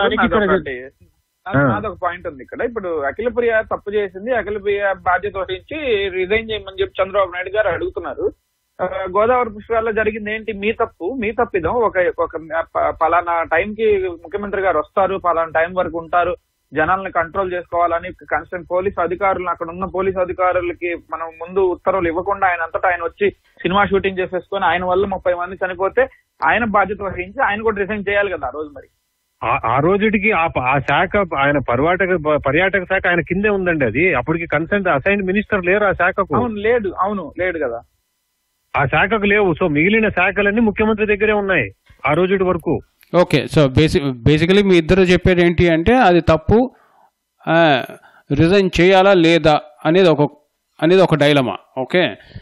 నాదొక పాయింట్ ఉంది ఇక్కడ. ఇప్పుడు అఖిల ప్రియ తప్పు చేసింది, అఖిల ప్రియ బాధ్యత వహించి రిజైన్ చేయమని చెప్పి చంద్రబాబు నాయుడు గారు అడుగుతున్నారు. గోదావరి పుష్కరాల్లో జరిగింది ఏంటి? మీ తప్పు మీ తప్పిదం. ఒక ఒక పలానా టైంకి ముఖ్యమంత్రి గారు వస్తారు, పలానా టైం వరకు ఉంటారు, జనాలను కంట్రోల్ చేసుకోవాలని కన్సర్న్ పోలీస్ అధికారులు, అక్కడ ఉన్న పోలీస్ అధికారులకి మనం ముందు ఉత్తర్వులు ఇవ్వకుండా ఆయన అంతటా ఆయన వచ్చి సినిమా షూటింగ్ చేసేసుకొని ఆయన వల్ల ముప్పై మంది చనిపోతే ఆయన బాధ్యత వహించి ఆయన కూడా రిజైన్ చేయాలి కదా ఆ రోజు. మరి ఆ రోజుకి ఆ శాఖ ఆయన పర్యాటక పర్యాటక శాఖ ఆయన కిందే ఉందండి. అది అప్పటికి కన్సర్న్ అసైన్ మినిస్టర్ లేరు ఆ శాఖకు. అవును లేదు అవును లేడు కదా, ఆ శాఖకు లేవు. సో మిగిలిన శాఖలన్నీ ముఖ్యమంత్రి దగ్గరే ఉన్నాయి ఆ రోజు వరకు. ఓకే, సో బేసిక్ బేసికలీ మీ ఇద్దరు చెప్పేది ఏంటి అంటే అది తప్పు, రిజైన్ చేయాలా లేదా అనేది ఒక అనేది ఒక డైలమా. ఓకే,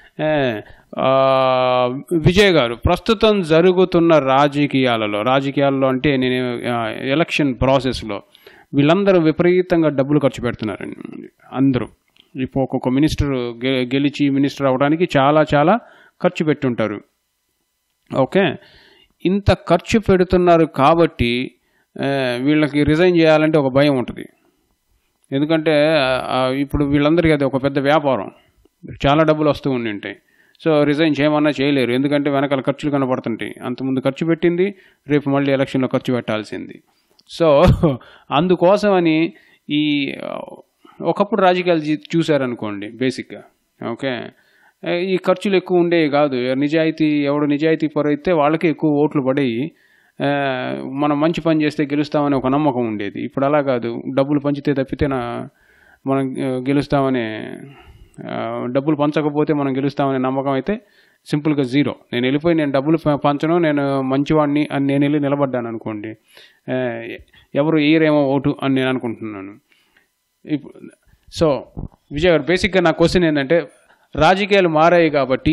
విజయ్ గారు, ప్రస్తుతం జరుగుతున్న రాజకీయాలలో రాజకీయాల్లో అంటే నేను ఎలక్షన్ ప్రాసెస్లో వీళ్ళందరూ విపరీతంగా డబ్బులు ఖర్చు పెడుతున్నారండి అందరూ. ఇప్పుడు ఒక్కొక్క మినిస్టర్ గె గెలిచి మినిస్టర్ అవడానికి చాలా చాలా ఖర్చు పెట్టుంటారు. ఓకే, ఇంత ఖర్చు పెడుతున్నారు కాబట్టి వీళ్ళకి రిజైన్ చేయాలంటే ఒక భయం ఉంటుంది. ఎందుకంటే ఇప్పుడు వీళ్ళందరికీ అది ఒక పెద్ద వ్యాపారం, చాలా డబ్బులు వస్తూ ఉండి ఉంటాయి. సో రిజైన్ చేయమన్నా చేయలేరు, ఎందుకంటే వెనకాల ఖర్చులు కనబడుతుంటాయి. అంతకుముందు ఖర్చు పెట్టింది రేపు మళ్ళీ ఎలక్షన్లో ఖర్చు పెట్టాల్సింది. సో అందుకోసమని ఈ ఒకప్పుడు రాజకీయాలు చూశారనుకోండి బేసిక్గా, ఓకే, ఈ ఖర్చులు ఎక్కువ ఉండేవి కాదు. నిజాయితీ ఎవడు నిజాయితీ పరైతే వాళ్ళకి ఎక్కువ ఓట్లు పడేవి. మనం మంచి పని చేస్తే గెలుస్తామని ఒక నమ్మకం ఉండేది. ఇప్పుడు అలా కాదు, డబ్బులు పంచితే తప్పితే నా మనం గెలుస్తామనే, డబ్బులు పంచకపోతే మనం గెలుస్తామనే నమ్మకం అయితే సింపుల్గా జీరో. నేను వెళ్ళిపోయి నేను డబ్బులు పంచను, నేను మంచివాడిని అని నేను వెళ్ళి నిలబడ్డాను అనుకోండి, ఎవరు ఏరేమో ఓటు అని నేను అనుకుంటున్నాను. ఇప్పుడు సో విజయ్ గారు, బేసిక్గా నా క్వశ్చన్ ఏంటంటే, రాజకీయాలు మారాయి కాబట్టి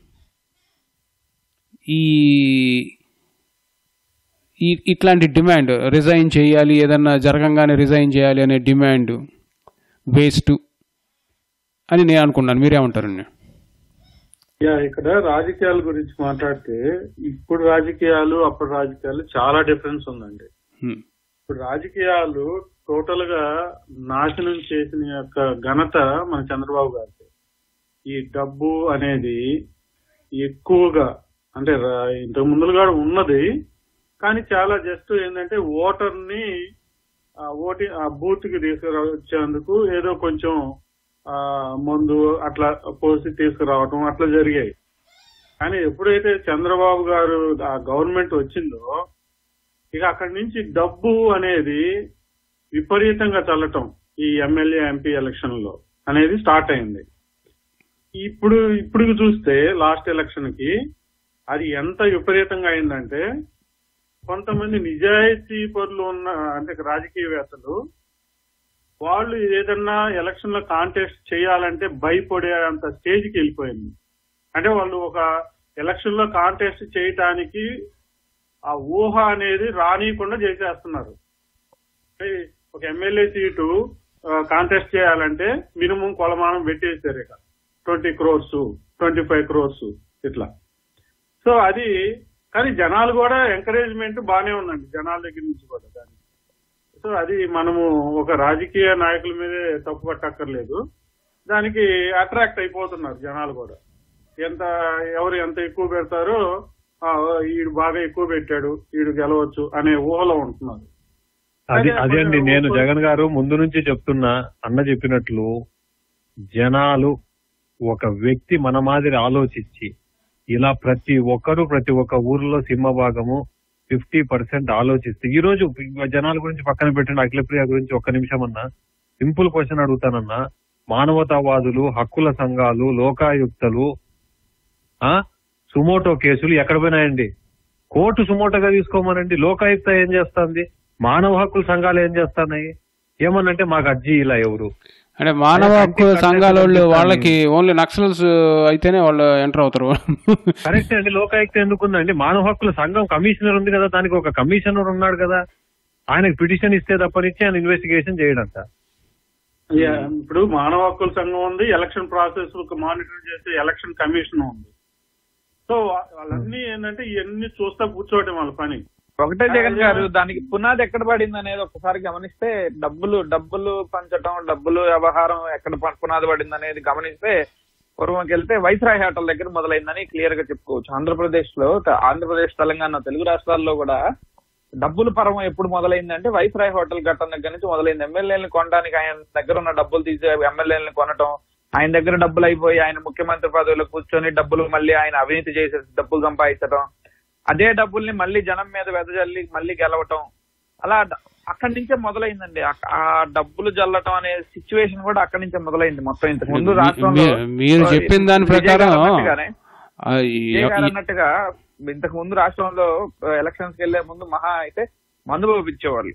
ఈ ఈ ఇట్లాంటి డిమాండ్ రిజైన్ చేయాలి, ఏదన్నా జరగంగానే రిజైన్ చేయాలి అనే డిమాండ్ వేస్ట్ అని నేను అనుకున్నాను. మీరేమంటారండి? యా, ఇక్కడ రాజకీయాల గురించి మాట్లాడితే ఇప్పుడు రాజకీయాలు అప్పుడు రాజకీయాలు చాలా డిఫరెన్స్ ఉందండి. ఇప్పుడు రాజకీయాలు టోటల్ గా నాశనం చేసిన యొక్క ఘనత మన చంద్రబాబు గారికి. ఈ డబ్బు అనేది ఎక్కువగా అంటే ఇంతకు ముందుగా ఉన్నది, కానీ చాలా జస్ట్ ఏంటంటే ఓటర్ ని ఓటి ఆ బూత్ కి తీసుకురావచ్చేందుకు ఏదో కొంచెం ఆ ముందు అట్లా పోసి తీసుకురావటం అట్లా జరిగాయి. కానీ ఎప్పుడైతే చంద్రబాబు గారు ఆ గవర్నమెంట్ వచ్చిందో ఇక అక్కడి నుంచి డబ్బు అనేది విపరీతంగా చల్లటం ఈ ఎమ్మెల్యే ఎంపీ ఎలక్షన్ లో అనేది స్టార్ట్ అయింది. ఇప్పుడు ఇప్పుడు చూస్తే లాస్ట్ ఎలక్షన్ కి అది ఎంత విపరీతంగా అయిందంటే, కొంతమంది నిజాయితీ పరులు ఉన్న అంటే రాజకీయవేత్తలు వాళ్ళు ఏదన్నా ఎలక్షన్ లో కాంటెస్ట్ చేయాలంటే భయపడే అంత స్టేజ్కి వెళ్ళిపోయింది. అంటే వాళ్ళు ఒక ఎలక్షన్ లో కాంటెస్ట్ చేయటానికి ఆ ఊహ అనేది రానియకుండా చేసేస్తున్నారు. ఒక ఎమ్మెల్యే సీటు కాంటెస్ట్ చేయాలంటే మినిమం కొలమానం పెట్టేసారు, ఇక twenty crores twenty five crores ఇట్లా. సో అది కానీ జనాలు కూడా ఎంకరేజ్మెంట్ బాగానే ఉందండి జనాల దగ్గర నుంచి కూడా దాన్ని. సో అది మనము ఒక రాజకీయ నాయకుల మీదే తప్పు పట్టక్కర్లేదు, దానికి అట్రాక్ట్ అయిపోతున్నారు జనాలు కూడా. ఎంత ఎవరు ఎంత ఎక్కువ పెడతారో ఈడు బాగా ఎక్కువ పెట్టాడు ఈడు గెలవచ్చు అనే ఊహలో ఉంటున్నారు. అది అదే అండి, నేను జగన్ గారు ముందు నుంచి చెప్తున్నా, అన్న చెప్పినట్లు జనాలు ఒక వ్యక్తి మన మాదిరి ఆలోచించి ఇలా ప్రతి ఒక్కరు ప్రతి ఒక్క ఊర్లో సింహభాగము ఫిఫ్టీ పర్సెంట్ ఆలోచిస్తే, ఈ రోజు జనాల గురించి పక్కన పెట్టిన అఖిలప్రియ గురించి ఒక్క నిమిషం అన్నా సింపుల్ క్వశ్చన్ అడుగుతానన్నా, మానవతావాదులు, హక్కుల సంఘాలు, లోకాయుక్తలు, ఆ సుమోటో కేసులు ఎక్కడ పోయినాయండి? కోర్టు సుమోటోగా తీసుకోమనండి. లోకాయుక్త ఏం చేస్తుంది? మానవ హక్కుల సంఘాలు ఏం చేస్తున్నాయి? ఏమనంటే మాకు అర్జీ ఇలా ఎవరు అంటే మానవ హక్కుల సంఘాల వాళ్ళు వాళ్ళకి ఓన్లీ నక్సల్స్ అయితేనే వాళ్ళు ఎంటర్ అవుతారు. కరెక్ట్ అండి. లోకాయుక్త ఎందుకుందండి? మానవ హక్కుల సంఘం కమిషనర్ ఉంది కదా, దానికి ఒక కమిషనర్ ఉన్నాడు కదా, ఆయనకు పిటిషన్ ఇస్తే తప్పనిచ్చి ఆయన ఇన్వెస్టిగేషన్ చేయడంట. ఇప్పుడు మానవ హక్కుల సంఘం ఉంది, ఎలక్షన్ ప్రాసెస్ మానిటర్ చేసే ఎలక్షన్ కమిషన్ ఉంది. సో వాళ్ళన్నీ ఏంటంటే ఇవన్నీ చూస్తా కూర్చోవటం వాళ్ళ పని. ఒకటే జగన్ గారు, దానికి పునాది ఎక్కడ పడింది అనేది ఒకసారి గమనిస్తే, డబ్బులు డబ్బులు పంచటం, డబ్బులు వ్యవహారం ఎక్కడ పునాది పడింది అనేది గమనిస్తే పూర్వంకి వెళ్తే వైస్రాయ్ హోటల్ దగ్గర మొదలైందని క్లియర్ గా చెప్పుకోవచ్చు. ఆంధ్రప్రదేశ్ లో, ఆంధ్రప్రదేశ్, తెలంగాణ, తెలుగు రాష్ట్రాల్లో కూడా డబ్బుల పర్వం ఎప్పుడు మొదలైందంటే వైస్రాయ్ హోటల్ ఘట్టం దగ్గర నుంచి మొదలైంది. ఎమ్మెల్యేలను కొనడానికి ఆయన దగ్గర ఉన్న డబ్బులు తీసి ఎమ్మెల్యేలను కొనటం, ఆయన దగ్గర డబ్బులు అయిపోయి ఆయన ముఖ్యమంత్రి పదవిలో కూర్చొని డబ్బులు మళ్ళీ ఆయన అవినీతి చేసే డబ్బులు సంపాదించడం, అదే డబ్బుల్ని మళ్ళీ జనం మీద వెదజల్లి మళ్ళీ గెలవటం, అలా అక్కడి నుంచే మొదలైందండి. ఆ డబ్బులు జల్లటం అనే సిచ్యువేషన్ కూడా అక్కడి నుంచే మొదలైంది. మొత్తం ఇంతకు ముందు రాష్ట్రంలో మీరు చెప్పిన దాని ప్రకారం అన్నట్టుగా ఇంతకు ముందు రాష్ట్రంలో ఎలక్షన్స్ కి వెళ్లే ముందు మహా అయితే మందు పంపించేవాళ్ళు.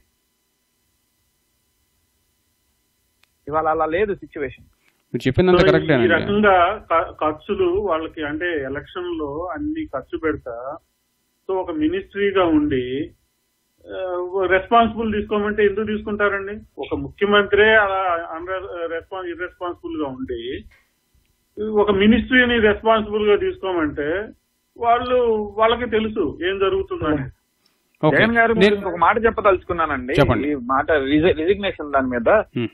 ఇవాళ అలా లేదు సిచ్యువేషన్. ఈ రకంగా ఖర్చులు వాళ్ళకి అంటే ఎలక్షన్ లో అన్ని ఖర్చు పెడతా, సో ఒక మినిస్ట్రీగా ఉండి రెస్పాన్సిబుల్ తీసుకోమంటే ఎందుకు తీసుకుంటారండి? ఒక ముఖ్యమంత్రి అలా రెస్పాన్స్ ఇర్రెస్పాన్సిబుల్ గా ఉండి ఒక మినిస్ట్రీని రెస్పాన్సిబుల్ గా తీసుకోమంటే వాళ్ళు వాళ్ళకి తెలుసు ఏం జరుగుతుందని. జగన్ గారు ఒక మాట చెప్పదలుచుకున్నానండి. ఈ మాట రిజిగ్నేషన్ దాని మీద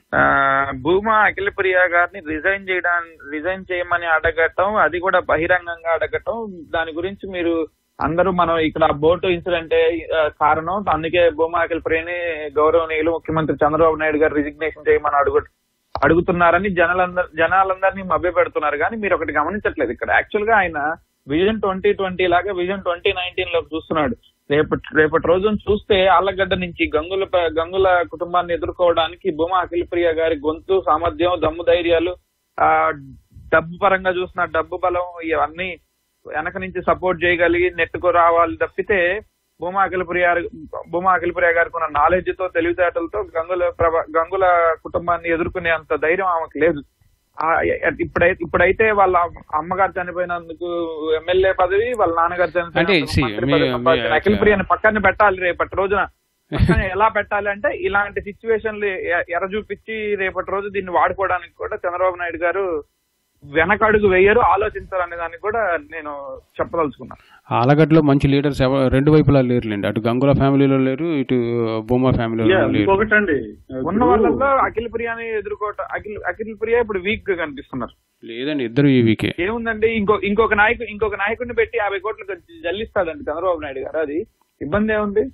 భూమా అఖిలప్రియ గారిని రిజైన్ చేయడానికి రిజైన్ చేయమని అడగటం, అది కూడా బహిరంగంగా అడగటం, దాని గురించి మీరు అందరూ మనం ఇక్కడ బోటు ఇన్సిడెంట్ కారణం, అందుకే భూమా అఖిలప్రియని గౌరవనీయులు ముఖ్యమంత్రి చంద్రబాబు నాయుడు గారు రిజిగ్నేషన్ చేయమని అడుగు అడుగుతున్నారని జనాలందరూ జనాలందరినీ మభ్య పెడుతున్నారు. కానీ మీరు ఒకటి గమనించట్లేదు, ఇక్కడ యాక్చువల్ గా ఆయన విజన్ ట్వంటీ ట్వంటీ లాగా విజన్ ట్వంటీ నైన్టీన్ లో చూస్తున్నాడు. రేపటి రేపటి రోజున చూస్తే ఆళ్లగడ్డ నుంచి గంగుల గంగుల కుటుంబాన్ని ఎదుర్కోవడానికి భూమా అఖిలప్రియ గారి గొంతు, సామర్థ్యం, దమ్ము ధైర్యాలు, ఆ డబ్బు పరంగా చూసిన డబ్బు బలం, ఇవన్నీ వెనక నుంచి సపోర్ట్ చేయగలిగి నెట్టుకు రావాలి తప్పితే భూమా అఖిలప్రియ భూమా అఖిలప్రియ గారికి ఉన్న నాలెడ్జ్ తో, తెలివితేటలతో గంగుల గంగుల కుటుంబాన్ని ఎదుర్కొనే అంత ధైర్యం ఆమెకు లేదు. ఇప్పుడైతే ఇప్పుడైతే వాళ్ళ అమ్మగారు చనిపోయినందుకు ఎమ్మెల్యే పదవి, వాళ్ళ నాన్నగారు చనిపోయిన అఖిలప్రియని పక్కన పెట్టాలి. రేపటి రోజున ఎలా పెట్టాలి అంటే ఇలాంటి సిచ్యువేషన్లు ఎర చూపించి రేపటి రోజు దీన్ని వాడుకోవడానికి కూడా చంద్రబాబు నాయుడు గారు వెనకడుగు వేయరు, ఆలోచించాలనే దానికి కూడా నేను చెప్పదలుచుకున్నాను. ఆలగడ్డలో మంచి లీడర్స్ రెండు వైపులా లేరులేండి, అటు గంగుల ఫ్యామిలీలో లేరు, ఇటు భూమా ఫ్యామిలీలో లేరు. ఉన్న వాళ్ళలో అఖిల ప్రియాని ఎదుర్కోవటం, అఖిల్ అఖిల ప్రియ ఇప్పుడు వీక్ గా కనిపిస్తున్నారు. లేదండి, ఇద్దరు ఈ వీకే. ఏముందండి, ఇంకో ఇంకొక నాయకు ఇంకొక నాయకుడిని పెట్టి యాభై కోట్లు జల్లిస్తాడండి చంద్రబాబు నాయుడు గారు, అది ఇబ్బంది ఏముంది?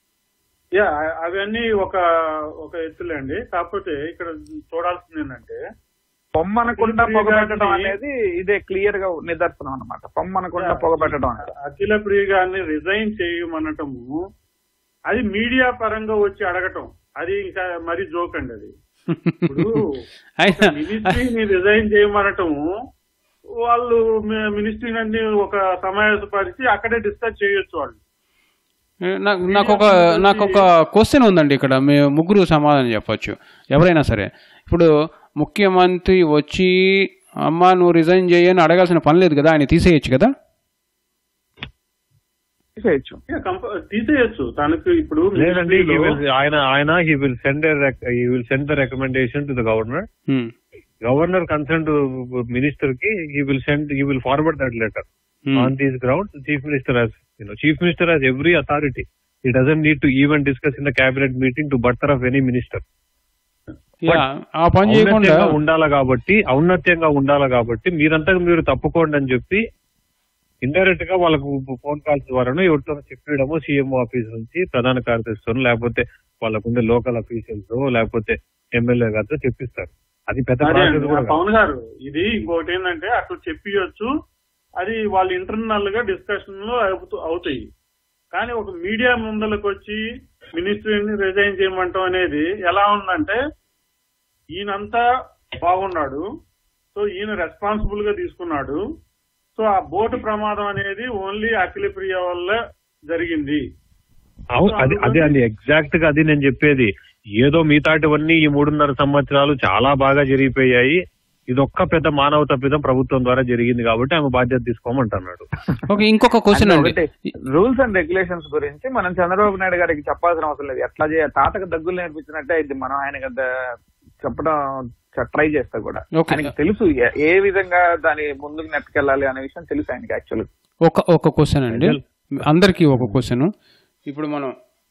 యా అవన్నీ ఒక ఒక ఎత్తులేండి. కాకపోతే ఇక్కడ చూడాల్సింది ఏంటంటే పొమ్మనకుండా పొగబెట్టడం అనేది ఇదే క్లియర్ గా నిదర్శనం అన్నమాట. పొమ్మనకుండా పొగబెట్టడం అనేది అఖిల ప్రియ గారిని రిజైన్ చేయమనటము, అది మీడియా పరంగా వచ్చి అడగటం, అది ఇంకా మరీ జోక్ అండి. అది ఇప్పుడు మినిస్ట్రీని రిజైన్ చేయమనటము, వాళ్ళు మినిస్ట్రీని అన్ని ఒక సమావేశపరిచి అక్కడే డిస్కస్ చేయొచ్చు వాళ్ళు. నాకు ఒక నాకు ఒక క్వశ్చన్ ఉందండి ఇక్కడ, మేము ముగ్గురు సమాధానం చెప్పచ్చు ఎవరైనా సరే. ఇప్పుడు ముఖ్యమంత్రి వచ్చి అమ్మా నువ్వు రిజైన్ చేయని అడగాల్సిన పని లేదు కదా, ఆయన తీసేయచ్చు కదా? తీసేయచ్చు తీసేయచ్చు తనకు ఇప్పుడు లేదండి. ఆయన ఆయన he will send he will send the recommendation to the governor. Governor concern to minister కి he will send he will forward that letter. On these grounds chief minister has you know chief minister has every authority. He doesn't need to even discuss in the cabinet meeting to butter of any minister. ఆ పని చేయకుండా ఉండాలి కాబట్టి ఔన్నత్యంగా ఉండాలి కాబట్టి మీరంతా మీరు తప్పుకోండి అని చెప్పి ఇండైరెక్ట్ గా వాళ్ళకు ఫోన్ కాల్స్ ద్వారానో ఎవరితో చెప్పడము, సీఎంఓ ఆఫీస్ నుంచి ప్రధాన కార్యదర్శితో, లేకపోతే వాళ్ళకుండే లోకల్ అఫీషియల్స్ లేకపోతే ఎమ్మెల్యే గారితో చెప్పిస్తారు. అది పెద్ద పవన్ గారు. ఇది ఇంకోటి ఏంటంటే అట్లా చెప్పియొచ్చు, అది వాళ్ళ ఇంటర్నల్ గా డిస్కషన్ లో అవుతాయి. కానీ ఒక మీడియా ముందలకు వచ్చి మినిస్ట్రీని రిజైన్ చేయమంటాం అనేది ఎలా ఉందంటే, ఈయనంతా బాగున్నాడు, సో ఈయన రెస్పాన్సిబుల్ గా తీసుకున్నాడు, సో ఆ బోటు ప్రమాదం అనేది ఓన్లీ అఖిల ప్రియ వల్ల జరిగింది. అది అదే అండి, ఎగ్జాక్ట్ గా అది నేను చెప్పేది. ఏదో మిగతాటివన్నీ ఈ మూడున్నర సంవత్సరాలు చాలా బాగా జరిగిపోయాయి, ఇదొక్క పెద్ద మానవ తప్పిదం ప్రభుత్వం ద్వారా జరిగింది కాబట్టి ఆమె బాధ్యత తీసుకోమంటున్నాడు. ఓకే, ఇంకొక క్వశ్చన్ అండి, రూల్స్ అండ్ రెగ్యులేషన్స్ గురించి మనం చంద్రబాబు నాయుడు గారికి చెప్పాల్సిన అవసరం లేదు. ఎట్లా చేయాలి, తాతకు దగ్గులు నేర్పించినట్టే అయితే మనం ఆయనకి చెప్పడం ట్రై చేస్తా కూడా. ఆయనకి తెలుసు ఏ విధంగా దాని ముందుకు నెట్టుకెళ్ళాలి అనే విషయం తెలుసు ఆయనకి. యాక్చువల్ ఒక ఒక క్వశ్చన్ అండి, అందరికీ ఒక క్వశ్చన్. ఇప్పుడు మనం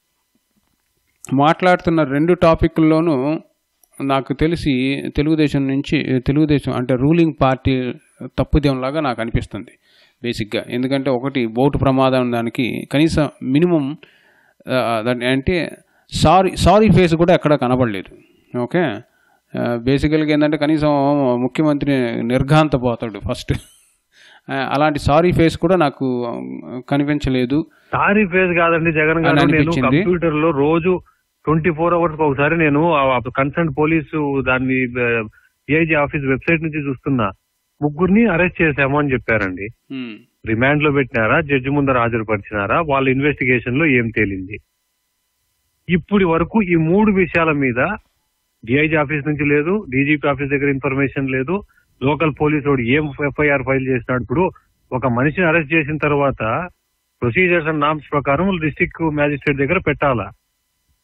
మాట్లాడుతున్న రెండు టాపిక్ల్లోనూ నాకు తెలిసి తెలుగుదేశం నుంచి తెలుగుదేశం అంటే రూలింగ్ పార్టీ తప్పుదేంలాగా నాకు అనిపిస్తుంది బేసిక్గా. ఎందుకంటే ఒకటి బోటు ప్రమాదం, దానికి కనీసం మినిమం దాన్ని అంటే సారీ సారీ ఫేస్ కూడా ఎక్కడ కనబడలేదు. ఓకే, బేసికల్గా ఏంటంటే కనీసం ముఖ్యమంత్రి నిర్ఘాంతపోతాడు ఫస్ట్, అలాంటి సారీ ఫేస్ కూడా నాకు కనిపించలేదు. సారీ ఫేస్ కాదండి జగన్ గారు, నేను కంప్యూటర్ లో రోజు ట్వంటీ ఫోర్ అవర్స్ ఒకసారి నేను కన్సర్న్ పోలీసు దాన్ని ఏఐజీ ఆఫీస్ వెబ్సైట్ నుంచి చూస్తున్నా, ముగ్గురిని అరెస్ట్ చేశాము అని చెప్పారండి. రిమాండ్ లో పెట్టినారా, జడ్జి ముందర హాజరుపరిచినారా, వాళ్ళ ఇన్వెస్టిగేషన్ లో ఏం తేలింది? ఇప్పటి వరకు ఈ మూడు విషయాల మీద డిఐజీ ఆఫీస్ నుంచి లేదు, డీజీపీ ఆఫీస్ దగ్గర ఇన్ఫర్మేషన్ లేదు, లోకల్ పోలీసు వాడు ఏం ఎఫ్ఐఆర్ ఫైల్ చేసినాడు. ఇప్పుడు ఒక మనిషిని అరెస్ట్ చేసిన తర్వాత ప్రొసీజర్స్ అండ్ నామ్స్ ప్రకారం డిస్ట్రిక్ట్ మ్యాజిస్ట్రేట్ దగ్గర పెట్టాలా,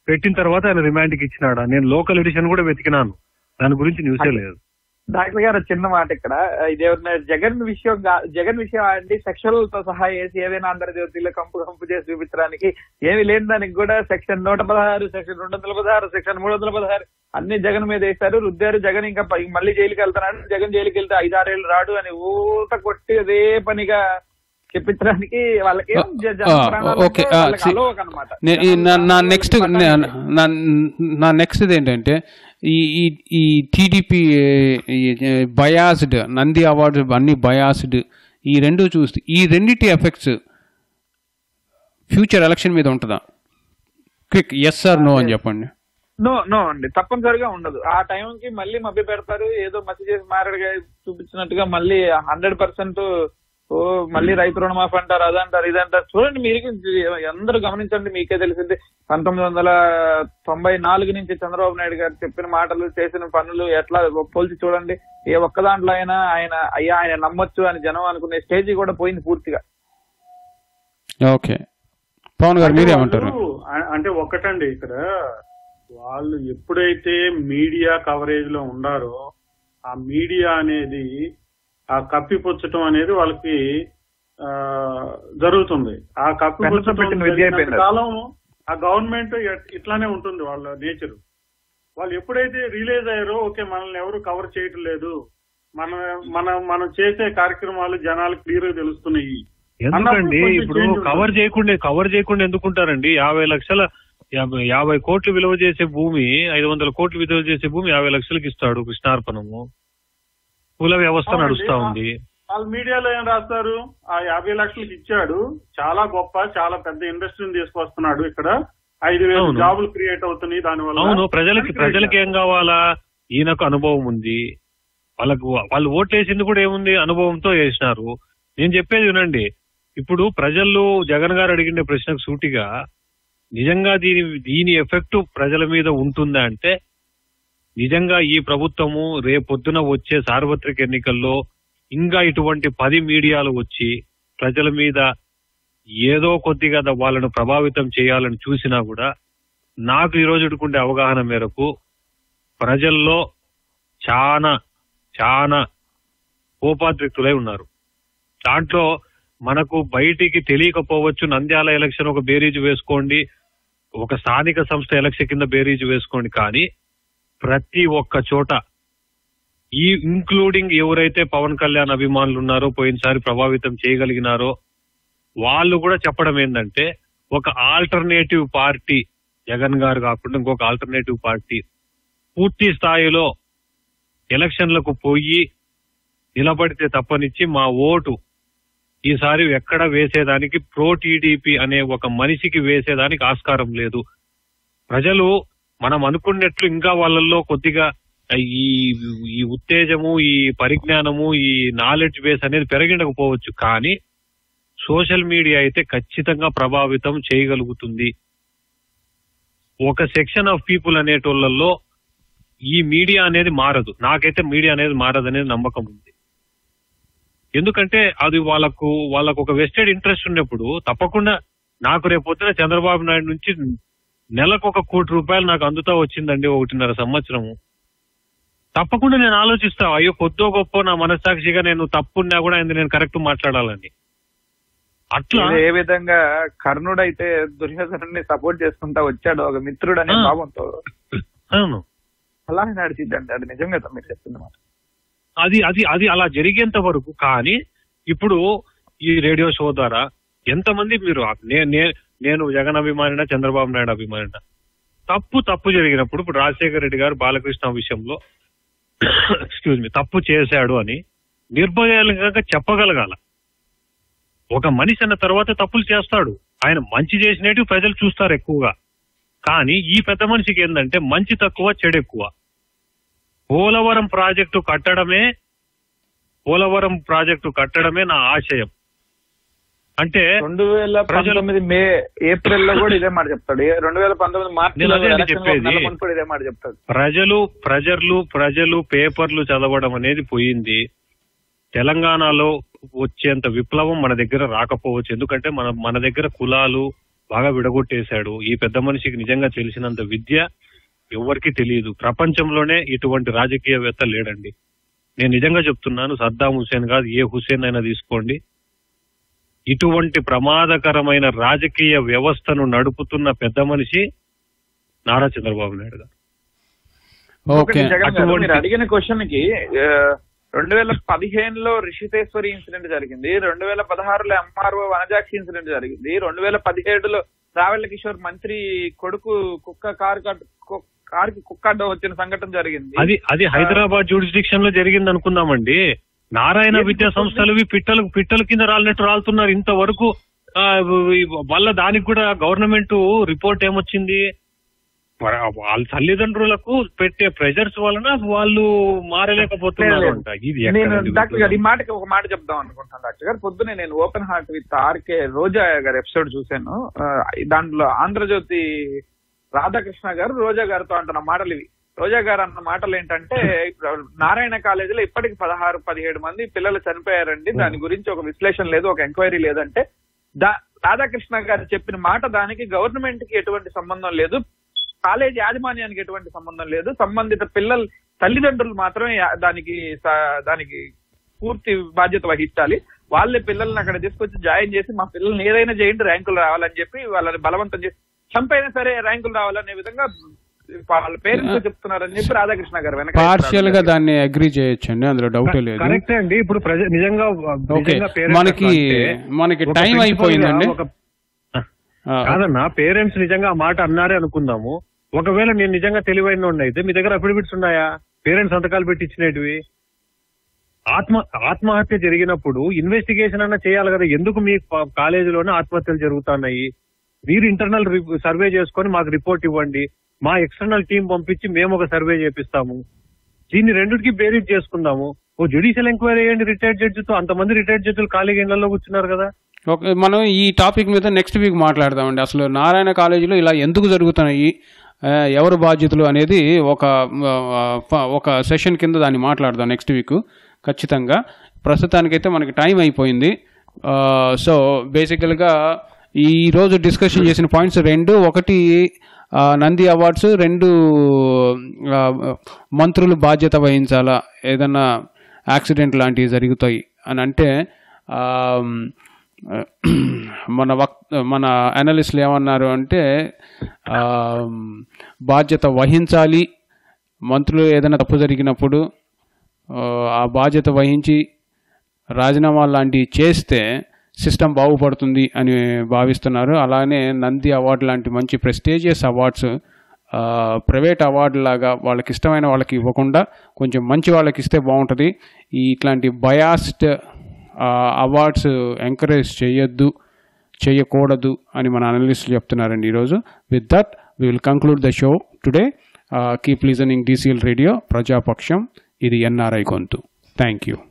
పెట్టిన తర్వాత ఆయన రిమాండ్కి ఇచ్చినాడా? నేను లోకల్ ఎడిషన్ కూడా వెతికినాను, దాని గురించి న్యూసే లేదు. డాక్టర్ గారు చిన్న మాట ఇక్కడ, ఇదేమన్నా జగన్ విషయం జగన్ విషయం అండి, సెక్షువల్ తో సహా వేసి ఏదైనా ఆంధ్రజ్యోతిలో కంపు కంపు చేసి చూపించడానికి ఏమి లేని దానికి కూడా సెక్షన్ నూట పదహారు సెక్షన్ రెండు వందల పదహారు సెక్షన్ మూడు వందల పదహారు అన్ని జగన్ మీద వేశారు, రుద్దారు. జగన్ ఇంకా మళ్ళీ జైలుకి వెళ్తున్నాడు, జగన్ జైలుకి వెళ్తే ఐదారేళ్ళు రాడు అని ఊత కొట్టి అదే పనిగా చెప్పించడానికి వాళ్ళకి నా నెక్స్ట్ నా నెక్స్ట్ ఏంటంటే ఈ ఈ టీడీపీ బయాస్డ్ నంది అవార్డు అన్ని బయాస్డ్ ఈ రెండు చూస్తే ఈ రెండింటి ఎఫెక్ట్స్ ఫ్యూచర్ ఎలక్షన్ మీద ఉంటుందా? క్విక్ ఎస్ ఆర్ నో అని చెప్పండి. నో నో అండి, తప్పనిసరిగా ఉండదు. ఆ టైంకి మళ్ళీ మభ్య పెడతారు, ఏదో మసి చేసి మారడుగా చూపించినట్టుగా మళ్ళీ హండ్రెడ్ పర్సెంట్ ఓ మళ్ళీ రైతు రుణమాఫీ అంటారు, అదంటారు ఇదంటారు. చూడండి మీరు అందరూ గమనించండి, మీకే తెలిసింది పంతొమ్మిది వందల తొంభై నాలుగు నుంచి చంద్రబాబు నాయుడు గారు చెప్పిన మాటలు చేసిన పనులు ఎట్లా పోల్చి చూడండి. ఏ ఒక్క దాంట్లో అయినా ఆయన అయ్యా ఆయన నమ్మొచ్చు అని జనం అనుకునే స్టేజ్ కూడా పోయింది పూర్తిగా. ఓకే పవన్ గారు మీరేమంటారు? అంటే ఒక్కటండి, ఇక్కడ వాళ్ళు ఎప్పుడైతే మీడియా కవరేజ్ లో ఉండారో ఆ మీడియా అనేది ఆ కప్పిపుచ్చటం అనేది వాళ్ళకి ఆ జరుగుతుంది. ఆ కప్పిపుచ్చటం కాలం ఆ గవర్నమెంట్ ఇట్లానే ఉంటుంది వాళ్ళ నేచర్. వాళ్ళు ఎప్పుడైతే రియలైజ్ అయ్యారో ఓకే మనల్ని ఎవరు కవర్ చేయటం లేదు, మన మన మనం చేసే కార్యక్రమాలు జనాలకు క్లియర్ గా తెలుస్తున్నాయి. ఎందుకండి ఇప్పుడు కవర్ చేయకుండా కవర్ చేయకుండా ఎందుకుంటారండి? యాభై లక్షల యాభై యాభై కోట్లు విలువ చేసే భూమి, ఐదు వందల కోట్లు విలువ చేసే భూమి యాభై లక్షలకి ఇస్తాడు కృష్ణార్పణము. కుల వ్యవస్థ నడుస్తా ఉంది. వాళ్ళు మీడియాలో ఏం రాస్తారు, ఆ యాభై లక్షలకి ఇచ్చాడు, చాలా గొప్ప చాలా పెద్ద ఇండస్ట్రీని తీసుకొస్తున్నాడు, ఇక్కడ ఐదు వేల జాబులు క్రియేట్ అవుతున్నాయి దానివల్ల. అవును, ప్రజలకి ప్రజలకి ఏం కావాలా? ఈయనకు అనుభవం ఉంది, వాళ్ళకు వాళ్ళు ఓట్లేసింది కూడా ఏముంది, అనుభవంతో వేసినారు. నేను చెప్పేది వినండి, ఇప్పుడు ప్రజలు జగన్ గారు అడిగిన ప్రశ్నకు సూటిగా నిజంగా దీని దీని ఎఫెక్ట్ ప్రజల మీద ఉంటుందా అంటే, నిజంగా ఈ ప్రభుత్వము రేపొద్దున వచ్చే సార్వత్రిక ఎన్నికల్లో ఇంకా ఇటువంటి పది మీడియాలు వచ్చి ప్రజల మీద ఏదో కొద్దిగా వాళ్ళను ప్రభావితం చేయాలని చూసినా కూడా నాకు ఈ రోజుకుండే అవగాహన మేరకు ప్రజల్లో చాలా చాలా కోపాద్రిక్తులై ఉన్నారు. దాంట్లో మనకు బయటికి తెలియకపోవచ్చు, నంద్యాల ఎలక్షన్ ఒక బేరీజు వేసుకోండి, ఒక స్థానిక సంస్థ ఎలక్షన్ కింద బేరీజు వేసుకోండి, కానీ ప్రతి ఒక్క చోట ఈ ఇంక్లూడింగ్ ఎవరైతే పవన్ కళ్యాణ్ అభిమానులు ఉన్నారో పోయినసారి ప్రభావితం చేయగలిగినారో వాళ్ళు కూడా చెప్పడం ఏంటంటే, ఒక ఆల్టర్నేటివ్ పార్టీ జగన్ గారు కాకుండా ఇంకొక ఆల్టర్నేటివ్ పార్టీ పూర్తి స్థాయిలో ఎలక్షన్లకు పోయి నిలబడితే తప్పనిచ్చి మా ఓటు ఈసారి ఎక్కడ వేసేదానికి ప్రో టీడీపీ అనే ఒక మనిషికి వేసేదానికి ఆస్కారం లేదు. ప్రజలు మనం అనుకున్నట్లు ఇంకా వాళ్ళల్లో కొద్దిగా ఈ ఈ ఉత్తేజము, ఈ పరిజ్ఞానము, ఈ నాలెడ్జ్ బేస్ అనేది పెరిగిండకపోవచ్చు, కానీ సోషల్ మీడియా అయితే ఖచ్చితంగా ప్రభావితం చేయగలుగుతుంది. ఒక సెక్షన్ ఆఫ్ పీపుల్ అనేటోళ్లలో ఈ మీడియా అనేది మారదు. నాకైతే మీడియా అనేది మారదు అనేది నమ్మకం ఉంది. ఎందుకంటే అది వాళ్ళకు వాళ్ళకు ఒక వెస్టెడ్ ఇంట్రెస్ట్ ఉన్నప్పుడు తప్పకుండా నాకు రేపు పొద్దున చంద్రబాబు నాయుడు నుంచి నెలకు ఒక కోటి రూపాయలు నాకు అందుతా వచ్చిందండి ఒకటిన్నర సంవత్సరము, తప్పకుండా నేను ఆలోచిస్తా, అయ్యో కొద్దో గొప్ప నా మనస్సాక్షిగా నేను తప్పున్నా కూడా నేను కరెక్ట్ మాట్లాడాలని. అట్లా ఏ విధంగా కర్ణుడు అయితే దుర్యోధనుడిని సపోర్ట్ చేసుకుంటా వచ్చాడు ఒక మిత్రుడు అనే భావంతో, అవును అలానే నడిచిద్దండి. అది నిజంగా మీరు చెప్తున్న మాట. అది అది అది అలా జరిగేంత వరకు. కానీ ఇప్పుడు ఈ రేడియో షో ద్వారా ఎంతమంది మీరు నేను జగన్ అభిమానినా చంద్రబాబు నాయుడు అభిమానినా తప్పు తప్పు జరిగినప్పుడు, ఇప్పుడు రాజశేఖర రెడ్డి గారు బాలకృష్ణ విషయంలో ఎక్స్క్యూజ్ మీ తప్పు చేశాడు అని నిర్భయంగా చెప్పగలగాల. ఒక మనిషి అన్న తర్వాత తప్పులు చేస్తాడు, ఆయన మంచి చేసినట్టు ప్రజలు చూస్తారు ఎక్కువగా. కానీ ఈ పెద్ద మనిషికి ఏంటంటే మంచి తక్కువ చెడు ఎక్కువ. పోలవరం ప్రాజెక్టు కట్టడమే పోలవరం ప్రాజెక్టు కట్టడమే నా ఆశయం అంటే రెండు వేల పంతొమ్మిది మే ఏప్రిల్ లో కూడా ఇదే మాట చెప్తాడు. రెండు వేల పంతొమ్మిది మార్చి చెప్పేది ఇదే మాట చెప్తాడు. ప్రజలు ప్రజలు ప్రజలు పేపర్లు చదవడం అనేది పోయింది. తెలంగాణలో వచ్చేంత విప్లవం మన దగ్గర రాకపోవచ్చు. ఎందుకంటే మన మన దగ్గర కులాలు బాగా విడగొట్టేశాడు. ఈ పెద్ద మనిషికి నిజంగా తెలిసినంత విద్య ఎవరికి తెలియదు. ప్రపంచంలోనే ఇటువంటి రాజకీయవేత్త లేడండి. నేను నిజంగా చెప్తున్నాను, సద్దాం హుసేన్ కాదు, ఏ హుసేన్ అయినా తీసుకోండి, ఇటువంటి ప్రమాదకరమైన రాజకీయ వ్యవస్థను నడుపుతున్న పెద్ద మనిషి నారా చంద్రబాబు నాయుడు గారు. మీరు అడిగిన క్వశ్చన్ కి రెండు వేల పదిహేనులో రిషితేశ్వరి ఇన్సిడెంట్ జరిగింది, రెండు వేల పదహారులో ఎంఆర్ఓ వనజాక్షి ఇన్సిడెంట్ జరిగింది, రెండు వేల పదిహేడులో రావెల కిషోర్ మంత్రి కొడుకు కుక్క కారు కారుకి కుక్కడ్డం వచ్చిన సంఘటన జరిగింది. అది అది హైదరాబాద్ జ్యూరిస్డిక్షన్ లో జరిగింది అనుకుందామండి. నారాయణ విద్యా సంస్థలు పిట్టలు పిట్టల కింద రాలినట్టు రాలుతున్నారు ఇంతవరకు. మళ్ళా దానికి కూడా గవర్నమెంట్ రిపోర్ట్ ఏమొచ్చింది, వాళ్ళ తల్లిదండ్రులకు పెట్టే ప్రెజర్స్ వలన వాళ్ళు మారలేకపోతున్నారు. డాక్టర్ గారు ఈ మాటకి ఒక మాట చెప్దాం అనుకుంటాను. డాక్టర్ గారు పొద్దునే నేను open heart with RK Roja గారి ఎపిసోడ్ చూశాను. దాంట్లో ఆంధ్రజ్యోతి రాధాకృష్ణ గారు రోజా గారితో అంటున్న మాటలు ఇవి. రోజా గారు అన్న మాటలు ఏంటంటే, నారాయణ కాలేజీలో ఇప్పటికి పదహారు పదిహేడు మంది పిల్లలు చనిపోయారండి, దాని గురించి ఒక విశ్లేషణ లేదు, ఒక ఎంక్వైరీ లేదంటే దా రాధాకృష్ణ గారు చెప్పిన మాట దానికి గవర్నమెంట్ కి ఎటువంటి సంబంధం లేదు, కాలేజీ యాజమాన్యానికి ఎటువంటి సంబంధం లేదు, సంబంధిత పిల్లల తల్లిదండ్రులు మాత్రమే దానికి దానికి పూర్తి బాధ్యత వహించాలి. వాళ్ళే పిల్లల్ని అక్కడ తీసుకొచ్చి జాయిన్ చేసి మా పిల్లల్ని ఏదైనా చేయండి ర్యాంకులు రావాలని చెప్పి వాళ్ళని బలవంతం చేసి చంపైనా సరే ర్యాంకులు రావాలనే విధంగా వాళ్ళ పేరెంట్స్ చెప్తున్నారని చెప్పి రాధాకృష్ణ గారు వెనక పార్షియల్ గా దాన్ని అగ్రీ చేయొచ్చండి, అందులో డౌట్ లేదు. కరెక్ట్ అండి. ఇప్పుడు నిజంగా మనకి మనకి టైం అయిపోయిందండి. కాదన్నా, పేరెంట్స్ నిజంగా ఆ మాట అన్నారే అనుకుందాము. ఒకవేళ నేను నిజంగా తెలివైన అయితే మీ దగ్గర అఫిడవిట్స్ ఉన్నాయా పేరెంట్స్ సంతకాలు పెట్టించినవి? ఆత్మ ఆత్మహత్య జరిగినప్పుడు ఇన్వెస్టిగేషన్ అన్నా చేయాలి కదా. ఎందుకు మీ కాలేజీలోనే ఆత్మహత్యలు జరుగుతున్నాయి? మీరు ఇంటర్నల్ సర్వే చేసుకొని మాకు రిపోర్ట్ ఇవ్వండి, మా ఎక్స్టర్నల్ టీం పంపించి మేము ఒక సర్వే చేపిస్తాము, దీన్ని రెండుకి బేరీజ్ చేసుకుందాము. ఓ జ్యుడిషియల్ ఎంక్వైరీ అయ్యండి రిటైర్డ్ జడ్జితో. అంతమంది రిటైర్డ్ జడ్జిలు ఖాళీగా ఇళ్లలో కూర్చున్నారు కదా. ఓకే, మనం ఈ టాపిక్ మీద నెక్స్ట్ వీక్ మాట్లాడదామండి. అసలు నారాయణ కాలేజీలో ఇలా ఎందుకు జరుగుతున్నాయి, ఎవరు బాధ్యతలు అనేది ఒక ఒక సెషన్ కింద దాన్ని మాట్లాడదాం నెక్స్ట్ వీక్ ఖచ్చితంగా. ప్రస్తుతానికైతే మనకి టైం అయిపోయింది. సో బేసికల్గా ఈరోజు డిస్కషన్ చేసిన పాయింట్స్ రెండు, ఒకటి నంది అవార్డ్స్, రెండు మంత్రులు బాధ్యత వహించాలా ఏదన్నా యాక్సిడెంట్ లాంటివి జరుగుతాయి అని అంటే, మన వక్ మన అనలిస్టులు ఏమన్నారు అంటే బాధ్యత వహించాలి, మంత్రులు ఏదైనా తప్పు జరిగినప్పుడు ఆ బాధ్యత వహించి రాజీనామా లాంటివి చేస్తే సిస్టమ్ బాగుపడుతుంది అని భావిస్తున్నారు. అలానే నంది అవార్డు లాంటి మంచి ప్రెస్టీజియస్ అవార్డ్స్ ప్రైవేట్ అవార్డు లాగా వాళ్ళకి ఇష్టమైన వాళ్ళకి ఇవ్వకుండా కొంచెం మంచి వాళ్ళకి ఇస్తే బాగుంటుంది. ఈ ఇట్లాంటి బయాస్డ్ అవార్డ్స్ ఎంకరేజ్ చేయొద్దు, చేయకూడదు అని మన అనలిస్టులు చెప్తున్నారండి ఈరోజు. With that we will conclude the show today. Keep listening DCL radio Prajapaksham. ఇది ఎన్ఆర్ఐ గొంతు. Thank you.